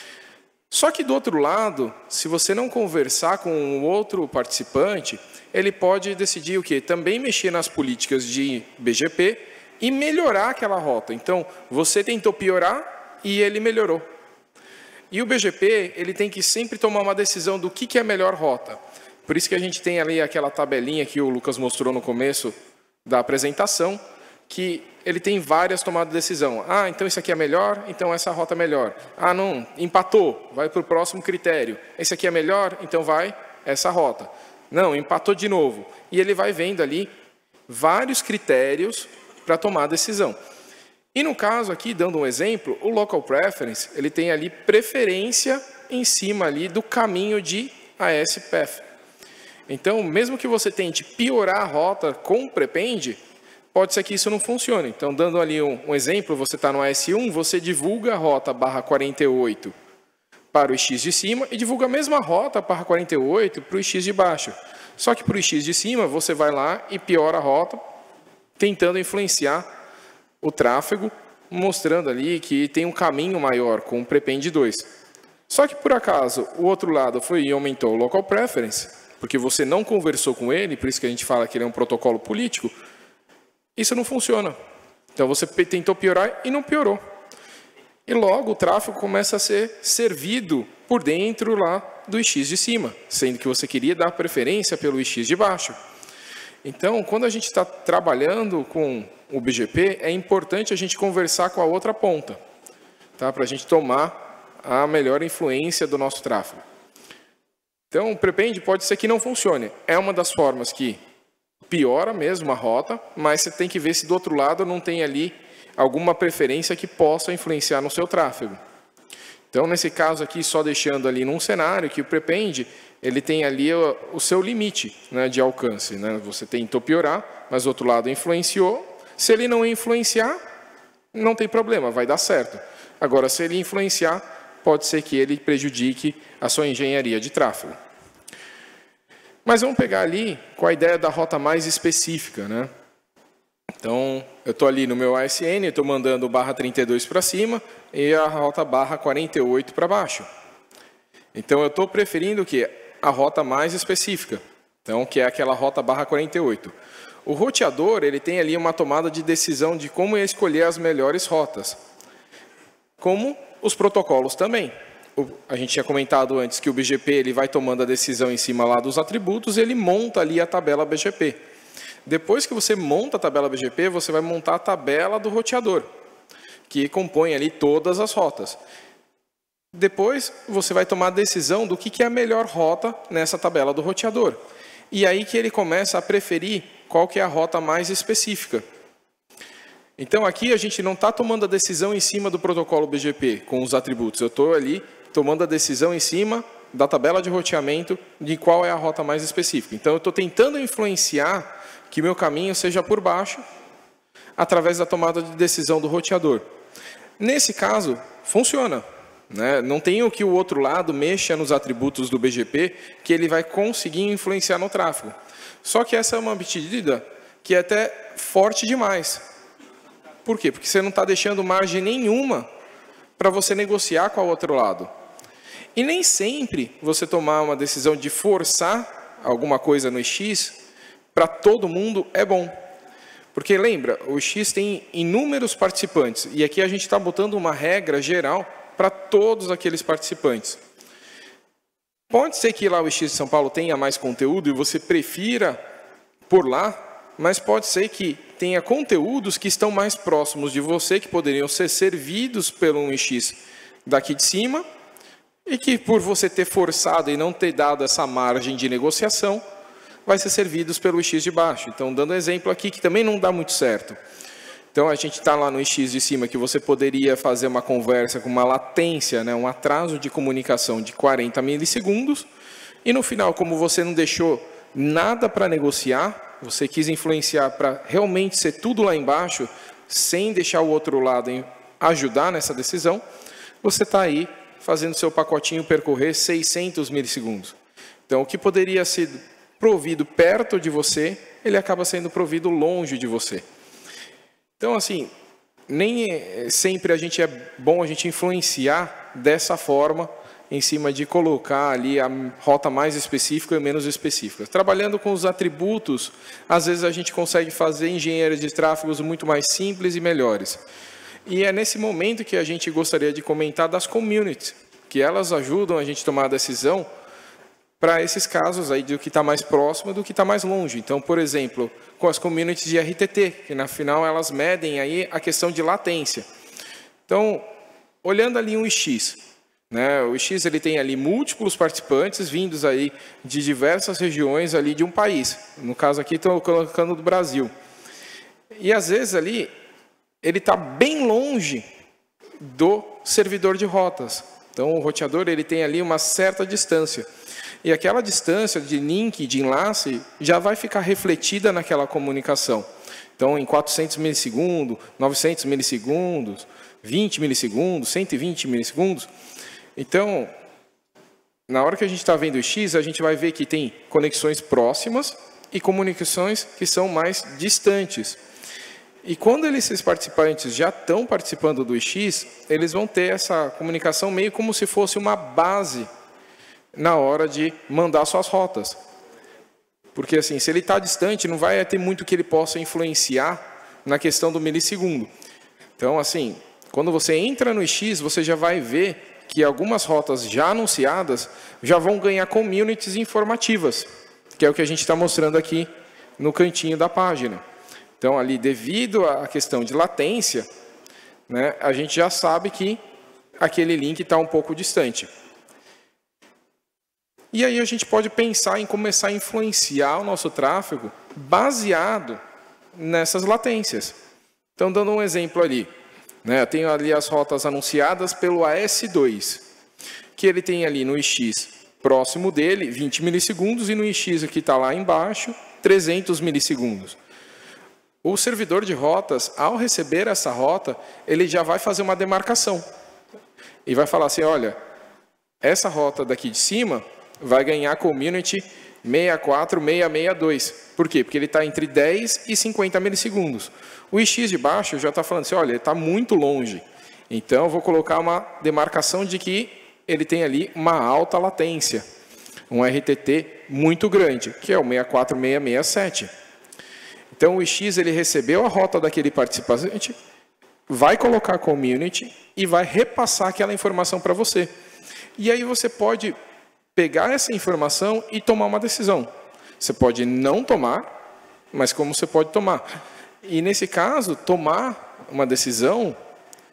Só que do outro lado, se você não conversar com o outro participante, ele pode decidir o quê? Também mexer nas políticas de BGP e melhorar aquela rota. Então, você tentou piorar e ele melhorou. E o BGP, ele tem que sempre tomar uma decisão do que é a melhor rota. Por isso que a gente tem ali aquela tabelinha que o Lucas mostrou no começo da apresentação, que ele tem várias tomadas de decisão. Ah, então isso aqui é melhor, então essa rota é melhor. Ah, não, empatou, vai para o próximo critério. Esse aqui é melhor, então vai essa rota. Não, empatou de novo. E ele vai vendo ali vários critérios para tomar a decisão. E no caso aqui, dando um exemplo, o Local Preference, ele tem ali preferência em cima ali do caminho de ASPF. Então, mesmo que você tente piorar a rota com o prepende, pode ser que isso não funcione. Então, dando ali um exemplo, você está no AS1, você divulga a rota /48 para o IX de cima e divulga a mesma rota /48 para o IX de baixo. Só que para o IX de cima, você vai lá e piora a rota, tentando influenciar o tráfego, mostrando ali que tem um caminho maior com o prepende 2. Só que, por acaso, o outro lado foi e aumentou o Local Preference, porque você não conversou com ele, por isso que a gente fala que ele é um protocolo político, isso não funciona. Então, você tentou piorar e não piorou. E logo o tráfego começa a ser servido por dentro lá do IX de cima, sendo que você queria dar preferência pelo IX de baixo. Então, quando a gente está trabalhando com o BGP, é importante a gente conversar com a outra ponta, tá? Para a gente tomar a melhor influência do nosso tráfego. Então, o prepende pode ser que não funcione. É uma das formas que piora mesmo a rota, mas você tem que ver se do outro lado não tem ali alguma preferência que possa influenciar no seu tráfego. Então, nesse caso aqui, só deixando ali num cenário que o prepende, ele tem ali o seu limite, né, de alcance, né? Você tentou piorar, mas do outro lado influenciou. Se ele não influenciar, não tem problema, vai dar certo. Agora, se ele influenciar, pode ser que ele prejudique a sua engenharia de tráfego. Mas vamos pegar ali com a ideia da rota mais específica, né? Então, eu estou ali no meu ASN, estou mandando o /32 para cima e a rota /48 para baixo. Então, eu estou preferindo o quê? A rota mais específica, então, que é aquela rota /48. O roteador, ele tem ali uma tomada de decisão de como escolher as melhores rotas, como os protocolos também. A gente tinha comentado antes que o BGP ele vai tomando a decisão em cima lá dos atributos e ele monta ali a tabela BGP. Depois que você monta a tabela BGP, você vai montar a tabela do roteador. que compõem ali todas as rotas. Depois, você vai tomar a decisão do que é a melhor rota nessa tabela do roteador. E aí que ele começa a preferir qual que é a rota mais específica. Então, aqui a gente não está tomando a decisão em cima do protocolo BGP, com os atributos. Eu estou ali tomando a decisão em cima da tabela de roteamento de qual é a rota mais específica. Então, eu estou tentando influenciar que meu caminho seja por baixo, através da tomada de decisão do roteador. Nesse caso, funciona. Né? Não tem que o outro lado mexa nos atributos do BGP que ele vai conseguir influenciar no tráfego. Só que essa é uma medida que é até forte demais. Por quê? Porque você não está deixando margem nenhuma para você negociar com o outro lado. E nem sempre você tomar uma decisão de forçar alguma coisa no X para todo mundo é bom. Porque lembra, o X tem inúmeros participantes e aqui a gente está botando uma regra geral para todos aqueles participantes. Pode ser que lá o X de São Paulo tenha mais conteúdo e você prefira por lá, mas pode ser que tenha conteúdos que estão mais próximos de você, que poderiam ser servidos pelo um X daqui de cima, e que por você ter forçado e não ter dado essa margem de negociação, vai ser servidos pelo X de baixo. Então, dando um exemplo aqui que também não dá muito certo. Então, a gente está lá no X de cima, que você poderia fazer uma conversa com uma latência, né, um atraso de comunicação de 40 milissegundos, e no final, como você não deixou nada para negociar, você quis influenciar para realmente ser tudo lá embaixo, sem deixar o outro lado ajudar nessa decisão, você está aí fazendo seu pacotinho percorrer 600 milissegundos. Então, o que poderia ser provido perto de você, ele acaba sendo provido longe de você. Então, assim, nem sempre é bom a gente influenciar dessa forma, em cima de colocar ali a rota mais específica e menos específica. Trabalhando com os atributos, às vezes a gente consegue fazer engenharias de tráfegos muito mais simples e melhores. E é nesse momento que a gente gostaria de comentar das communities, que elas ajudam a gente a tomar a decisão para esses casos aí do que está mais próximo do que está mais longe. Então, por exemplo, com as communities de RTT, que na final elas medem aí a questão de latência. Então, olhando ali um X, né, o X ele tem ali múltiplos participantes vindos aí de diversas regiões ali de um país. No caso aqui estou colocando do Brasil. E às vezes ali ele está bem longe do servidor de rotas. Então, o roteador ele tem ali uma certa distância. E aquela distância de link, de enlace, já vai ficar refletida naquela comunicação. Então, em 400 milissegundos, 900 milissegundos, 20 milissegundos, 120 milissegundos. Então, na hora que a gente está vendo o X, a gente vai ver que tem conexões próximas e comunicações que são mais distantes. E quando esses participantes já estão participando do X, eles vão ter essa comunicação meio como se fosse uma base na hora de mandar suas rotas. Porque assim, se ele está distante, não vai ter muito que ele possa influenciar na questão do milissegundo. Então, assim, quando você entra no X, você já vai ver que algumas rotas já anunciadas já vão ganhar communities informativas, que é o que a gente está mostrando aqui no cantinho da página. Então, ali, devido à questão de latência, né, a gente já sabe que aquele link está um pouco distante. E aí a gente pode pensar em começar a influenciar o nosso tráfego baseado nessas latências. Então, dando um exemplo ali, né, eu tenho ali as rotas anunciadas pelo AS2, que ele tem ali no X próximo dele 20 milissegundos e no X que está lá embaixo 300 milissegundos. O servidor de rotas, ao receber essa rota, ele já vai fazer uma demarcação. E vai falar assim, olha, essa rota daqui de cima vai ganhar community 64662. Por quê? Porque ele está entre 10 e 50 milissegundos. O X de baixo já está falando assim, olha, ele está muito longe. Então, eu vou colocar uma demarcação de que ele tem ali uma alta latência. Um RTT muito grande, que é o 64667. Então, o X ele recebeu a rota daquele participante, vai colocar a community e vai repassar aquela informação para você. E aí você pode pegar essa informação e tomar uma decisão. Você pode não tomar, mas como você pode tomar? E nesse caso, tomar uma decisão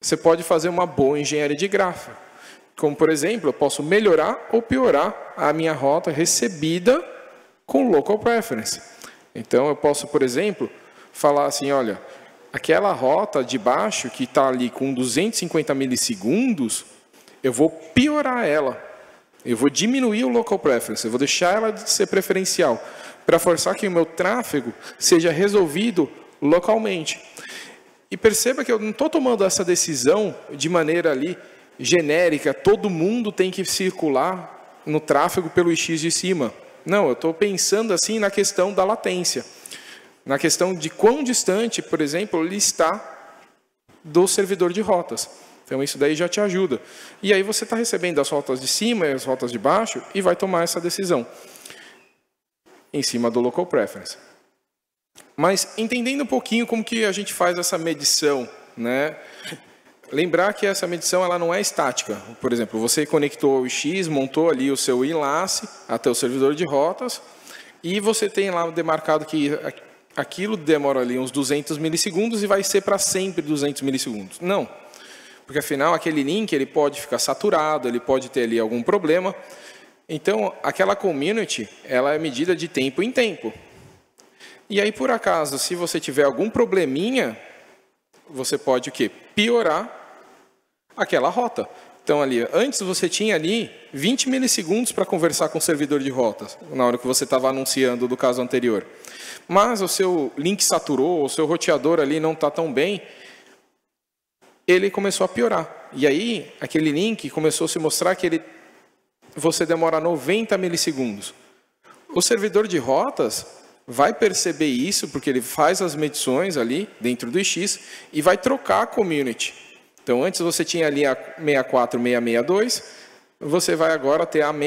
você pode fazer uma boa engenharia de tráfego. Como, por exemplo, eu posso melhorar ou piorar a minha rota recebida com local preference. Então, eu posso, por exemplo, falar assim, olha, aquela rota de baixo que está ali com 250 milissegundos, eu vou piorar ela. Eu vou diminuir o local preference, eu vou deixar ela de ser preferencial, para forçar que o meu tráfego seja resolvido localmente. E perceba que eu não estou tomando essa decisão de maneira ali genérica, todo mundo tem que circular no tráfego pelo X de cima. Não, eu estou pensando assim na questão da latência, na questão de quão distante, por exemplo, ele está do servidor de rotas. Então, isso daí já te ajuda. E aí você está recebendo as rotas de cima e as rotas de baixo e vai tomar essa decisão em cima do local preference. Mas, entendendo um pouquinho como que a gente faz essa medição, né? Lembrar que essa medição ela não é estática. Por exemplo, você conectou o X, montou ali o seu enlace até o servidor de rotas e você tem lá demarcado que aquilo demora ali uns 200 milissegundos e vai ser para sempre 200 milissegundos. Não. Porque, afinal, aquele link ele pode ficar saturado, ele pode ter ali algum problema. Então, aquela community ela é medida de tempo em tempo. E aí, por acaso, se você tiver algum probleminha, você pode o quê? Piorar aquela rota. Então, ali, antes você tinha ali 20 milissegundos para conversar com o servidor de rotas, na hora que você estava anunciando do caso anterior. Mas o seu link saturou, o seu roteador ali não está tão bem, ele começou a piorar. E aí, aquele link começou a se mostrar que você demora 90 milissegundos. O servidor de rotas vai perceber isso, porque ele faz as medições ali dentro do X e vai trocar a community. Então, antes você tinha ali a 64662, você vai agora ter a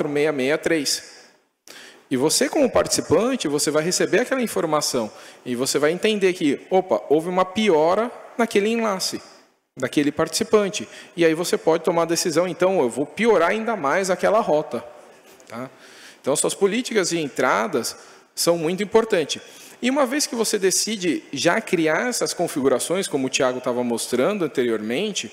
64663. E você, como participante, você vai receber aquela informação e você vai entender que, opa, houve uma piora naquele enlace, daquele participante. E aí você pode tomar a decisão, então, eu vou piorar ainda mais aquela rota. Tá? Então, suas políticas de entradas são muito importantes. E uma vez que você decide já criar essas configurações, como o Thiago estava mostrando anteriormente,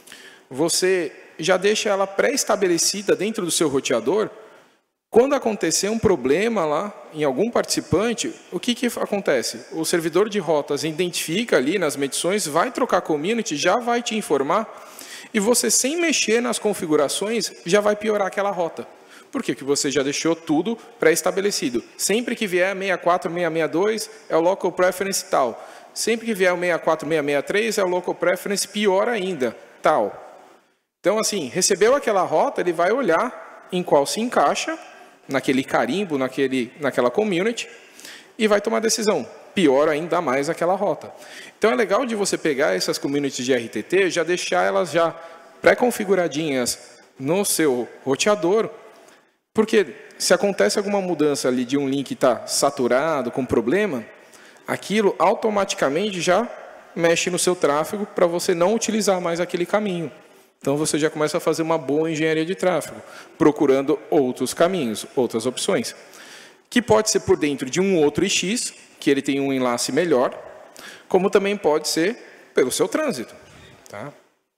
você já deixa ela pré-estabelecida dentro do seu roteador. Quando acontecer um problema lá em algum participante, o que acontece? O servidor de rotas identifica ali nas medições, vai trocar a community, já vai te informar, e você, sem mexer nas configurações, já vai piorar aquela rota. Por quê? Porque você já deixou tudo pré-estabelecido. Sempre que vier 64662 é o local preference tal. Sempre que vier o 64663 é o local preference pior ainda, tal. Então, assim, recebeu aquela rota, ele vai olhar em qual se encaixa, naquele carimbo, naquela community, e vai tomar decisão. Pior ainda mais aquela rota. Então, é legal de você pegar essas communities de RTT, já deixar elas já pré-configuradinhas no seu roteador, porque se acontece alguma mudança ali de um link estar saturado, com problema, aquilo automaticamente já mexe no seu tráfego para você não utilizar mais aquele caminho. Então, você já começa a fazer uma boa engenharia de tráfego, procurando outros caminhos, outras opções. Que pode ser por dentro de um outro IX, que ele tem um enlace melhor, como também pode ser pelo seu trânsito. Tá?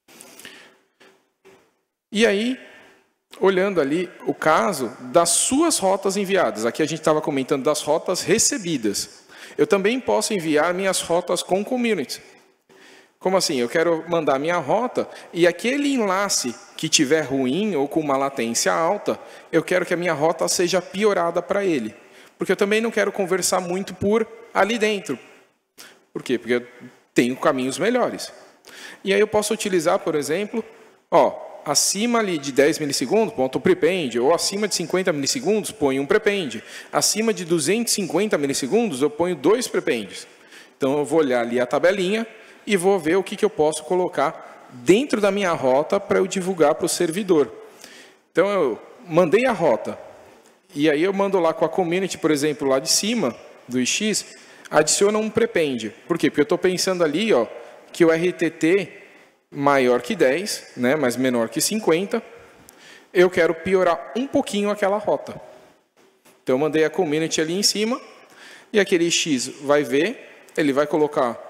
E aí, olhando ali o caso das suas rotas enviadas. Aqui a gente estava comentando das rotas recebidas. Eu também posso enviar minhas rotas com community. Como assim? Eu quero mandar minha rota e aquele enlace que tiver ruim ou com uma latência alta, eu quero que a minha rota seja piorada para ele. Porque eu também não quero conversar muito por ali dentro. Por quê? Porque eu tenho caminhos melhores. E aí eu posso utilizar, por exemplo, acima ali de 10 milissegundos, ponto prepend, ou acima de 50 milissegundos, ponho um prepend. Acima de 250 milissegundos, eu ponho 2 prependes. Então, eu vou olhar ali a tabelinha e vou ver o que eu posso colocar dentro da minha rota para eu divulgar para o servidor. Então, eu mandei a rota, e aí eu mando lá com a community, por exemplo, lá de cima do IX, adiciona um prepend. Por quê? Porque eu estou pensando ali que o RTT maior que 10, né, mas menor que 50, eu quero piorar um pouquinho aquela rota. Então, eu mandei a community ali em cima, e aquele X vai ver, ele vai colocar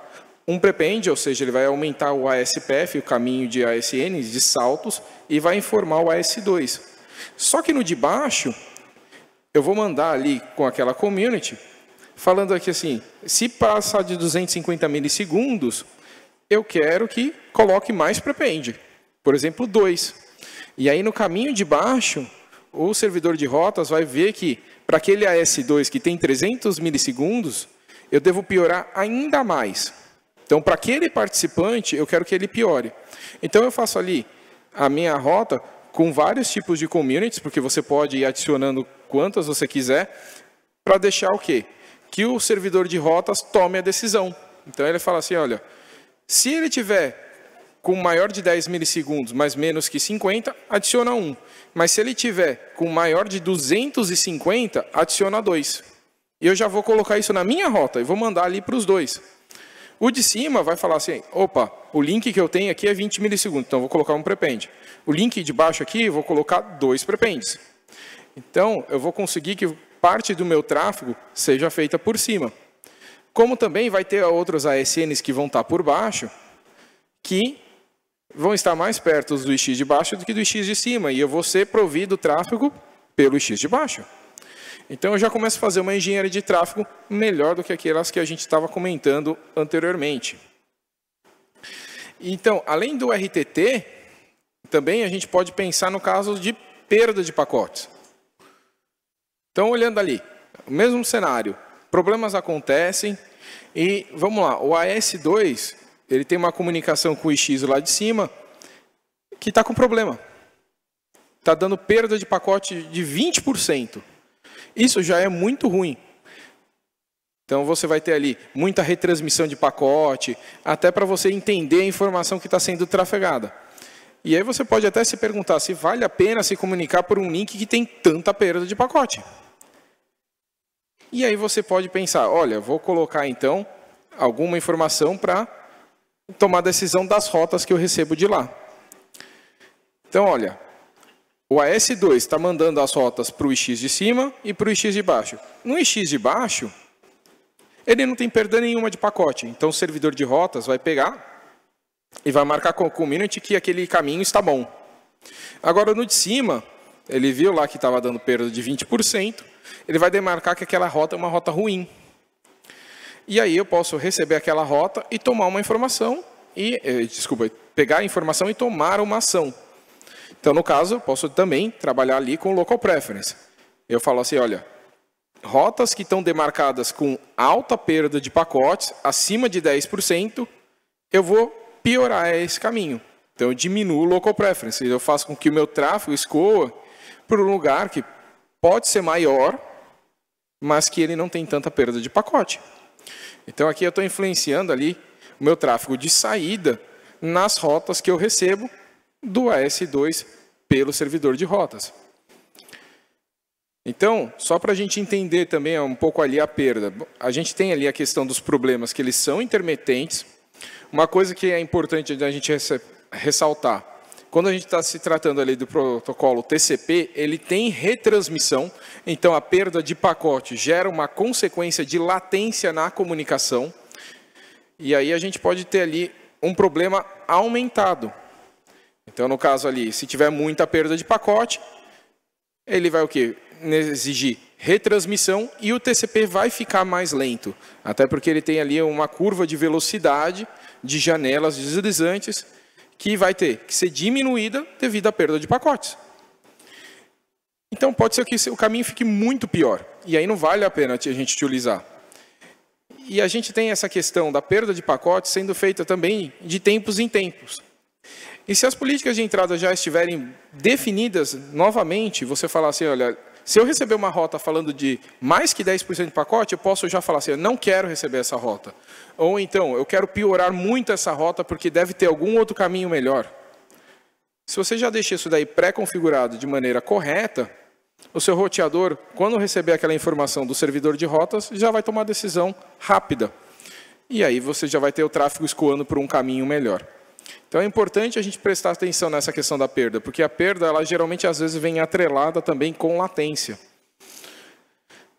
um prepend, ou seja, ele vai aumentar o ASPF, o caminho de ASN, de saltos, e vai informar o AS2. Só que no de baixo, eu vou mandar ali com aquela community, falando aqui assim, se passar de 250 milissegundos, eu quero que coloque mais prepend, por exemplo, 2. E aí no caminho de baixo, o servidor de rotas vai ver que para aquele AS2 que tem 300 milissegundos, eu devo piorar ainda mais. Então, para aquele participante, eu quero que ele piore. Então, eu faço ali a minha rota com vários tipos de communities, porque você pode ir adicionando quantas você quiser, para deixar o quê? Que o servidor de rotas tome a decisão. Então, ele fala assim, olha, se ele tiver com maior de 10 milissegundos, mas menos que 50, adiciona 1. Mas se ele tiver com maior de 250, adiciona 2. E eu já vou colocar isso na minha rota e vou mandar ali para os dois. O de cima vai falar assim, opa, o link que eu tenho aqui é 20 milissegundos, então eu vou colocar um prepend. O link de baixo aqui, eu vou colocar 2 prepends. Então, eu vou conseguir que parte do meu tráfego seja feita por cima. Como também vai ter outros ASNs que vão estar por baixo, que vão estar mais perto do X de baixo do que do X de cima, e eu vou ser provido tráfego pelo X de baixo. Então, eu já começo a fazer uma engenharia de tráfego melhor do que aquelas que a gente estava comentando anteriormente. Então, além do RTT, também a gente pode pensar no caso de perda de pacotes. Então, olhando ali, o mesmo cenário, problemas acontecem e, vamos lá, o AS2, ele tem uma comunicação com o IX lá de cima que está com problema. Está dando perda de pacote de 20%. Isso já é muito ruim. Então, você vai ter ali muita retransmissão de pacote, até para você entender a informação que está sendo trafegada. E aí você pode até se perguntar se vale a pena se comunicar por um link que tem tanta perda de pacote. E aí você pode pensar, olha, vou colocar então alguma informação para tomar decisão das rotas que eu recebo de lá. Então, olha, o AS2 está mandando as rotas para o IX de cima e para o IX de baixo. No IX de baixo, ele não tem perda nenhuma de pacote. Então, o servidor de rotas vai pegar e vai marcar com o community que aquele caminho está bom. Agora, no de cima, ele viu lá que estava dando perda de 20%, ele vai demarcar que aquela rota é uma rota ruim. E aí eu posso receber aquela rota e tomar uma informação, pegar a informação e tomar uma ação. Então, no caso, eu posso também trabalhar ali com local preference. Eu falo assim, olha, rotas que estão demarcadas com alta perda de pacotes, acima de 10%, eu vou piorar esse caminho. Então, eu diminuo o local preference. Eu faço com que o meu tráfego escoa para um lugar que pode ser maior, mas que ele não tem tanta perda de pacote. Então, aqui eu estou influenciando ali o meu tráfego de saída nas rotas que eu recebo do AS2 pelo servidor de rotas. Então, só para a gente entender também um pouco ali a perda, a gente tem ali a questão dos problemas que eles são intermitentes. Uma coisa que é importante a gente ressaltar, quando a gente está se tratando ali do protocolo TCP, ele tem retransmissão, então a perda de pacote gera uma consequência de latência na comunicação, e aí a gente pode ter ali um problema aumentado. Então, no caso ali, se tiver muita perda de pacote, ele vai o quê? Exigir retransmissão e o TCP vai ficar mais lento. Até porque ele tem ali uma curva de velocidade de janelas deslizantes que vai ter que ser diminuída devido à perda de pacotes. Então, pode ser que o caminho fique muito pior. E aí não vale a pena a gente utilizar. E a gente tem essa questão da perda de pacotes sendo feita também de tempos em tempos. E se as políticas de entrada já estiverem definidas novamente, você falar assim, olha, se eu receber uma rota falando de mais que 10% de pacote, eu posso já falar assim, eu não quero receber essa rota. Ou então, eu quero piorar muito essa rota porque deve ter algum outro caminho melhor. Se você já deixa isso daí pré-configurado de maneira correta, o seu roteador, quando receber aquela informação do servidor de rotas, já vai tomar decisão rápida. E aí você já vai ter o tráfego escoando por um caminho melhor. Então é importante a gente prestar atenção nessa questão da perda, porque a perda, ela geralmente às vezes vem atrelada também com latência.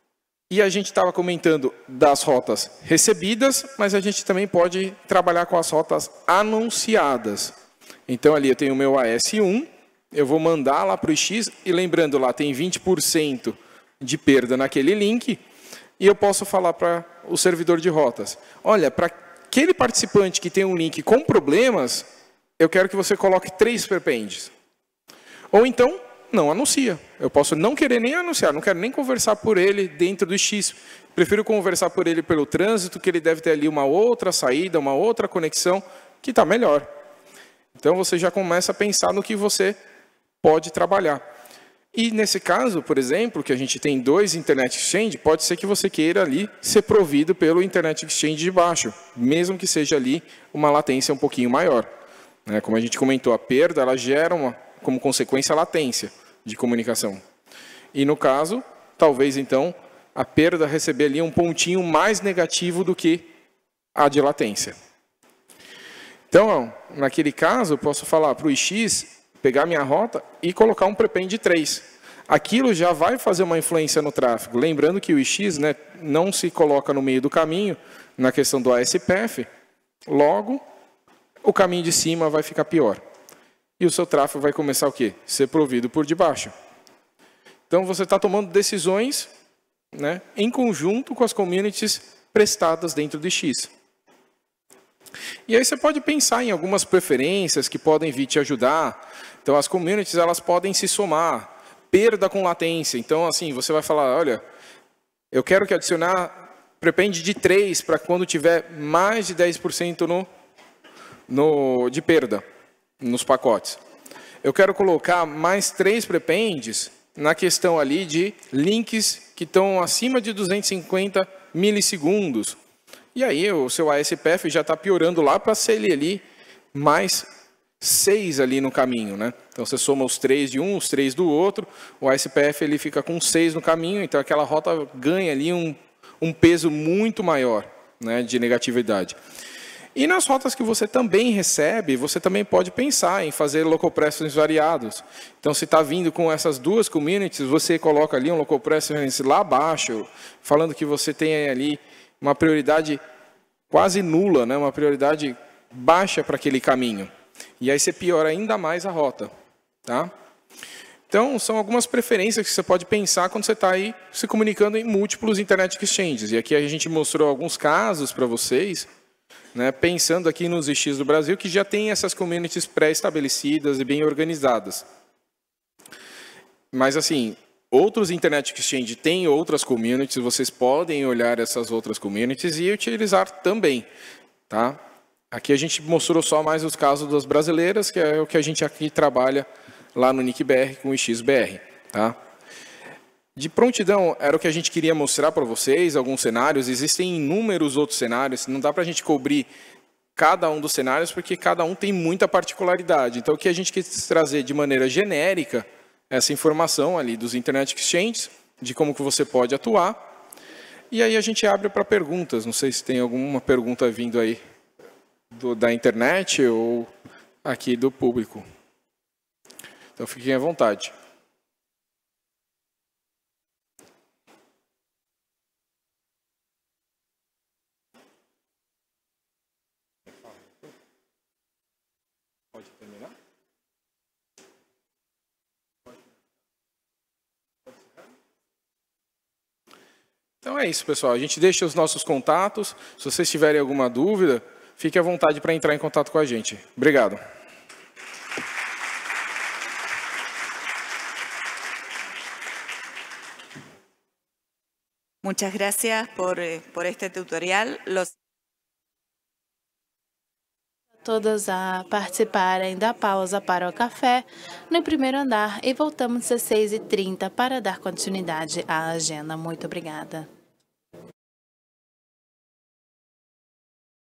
E a gente estava comentando das rotas recebidas, mas a gente também pode trabalhar com as rotas anunciadas. Então, ali eu tenho o meu AS1, eu vou mandar lá para o X, e lembrando, lá tem 20% de perda naquele link, e eu posso falar para o servidor de rotas, olha, para aquele participante que tem um link com problemas, eu quero que você coloque 3 prepends. Ou então, não anuncia. Eu posso não querer nem anunciar, não quero nem conversar por ele dentro do X. Prefiro conversar por ele pelo trânsito, que ele deve ter ali uma outra saída, uma outra conexão, que está melhor. Então, você já começa a pensar no que você pode trabalhar. E, nesse caso, por exemplo, que a gente tem 2 Internet Exchange, pode ser que você queira ali ser provido pelo Internet Exchange de baixo, mesmo que seja ali uma latência um pouquinho maior. Como a gente comentou, a perda ela gera, como consequência, a latência de comunicação. E, no caso, talvez, então, a perda receber ali um pontinho mais negativo do que a de latência. Então, naquele caso, eu posso falar para o IX pegar minha rota e colocar um prepend de 3. Aquilo já vai fazer uma influência no tráfego. Lembrando que o IX não se coloca no meio do caminho, na questão do ASPF, logo, o caminho de cima vai ficar pior. E o seu tráfego vai começar o quê? Ser provido por debaixo. Então, você está tomando decisões em conjunto com as communities prestadas dentro do X. E aí você pode pensar em algumas preferências que podem vir te ajudar. Então, as communities elas podem se somar. Perda com latência. Então, assim, você vai falar, olha, eu quero que adicionar prepend de 3 para quando tiver mais de 10% de perda nos pacotes. Eu quero colocar mais 3 prepends na questão ali de links que estão acima de 250 milissegundos. E aí o seu ASPF já está piorando lá para ser ele ali mais 6 ali no caminho. Então você soma os 3 de um, os 3 do outro, o ASPF ele fica com 6 no caminho, então aquela rota ganha ali um peso muito maior de negatividade. E nas rotas que você também recebe, você também pode pensar em fazer local preference variados. Então, se está vindo com essas 2 communities, você coloca ali um local preference lá abaixo, falando que você tem ali uma prioridade quase nula, uma prioridade baixa para aquele caminho. E aí você piora ainda mais a rota. Tá? Então, são algumas preferências que você pode pensar quando você está aí se comunicando em múltiplos Internet Exchanges. E aqui a gente mostrou alguns casos para vocês, pensando aqui nos IX do Brasil, que já tem essas communities pré-estabelecidas e bem organizadas. Mas, assim, outros Internet Exchange têm outras communities, vocês podem olhar essas outras communities e utilizar também. Tá? Aqui a gente mostrou só mais os casos das brasileiras, que é o que a gente aqui trabalha lá no NIC-BR com o IX-BR. Tá? De prontidão, era o que a gente queria mostrar para vocês, alguns cenários. Existem inúmeros outros cenários, não dá para a gente cobrir cada um dos cenários, porque cada um tem muita particularidade. Então, o que a gente quis trazer de maneira genérica, essa informação ali dos Internet Exchanges, de como que você pode atuar. E aí a gente abre para perguntas. Não sei se tem alguma pergunta vindo aí da internet ou aqui do público. Então, fiquem à vontade. Pode terminar? Então é isso, pessoal. A gente deixa os nossos contatos. Se vocês tiverem alguma dúvida, fique à vontade para entrar em contato com a gente. Obrigado. Muchas gracias por este tutorial. Todos a participarem da pausa para o café no primeiro andar e voltamos às 6h30 para dar continuidade à agenda. Muito obrigada.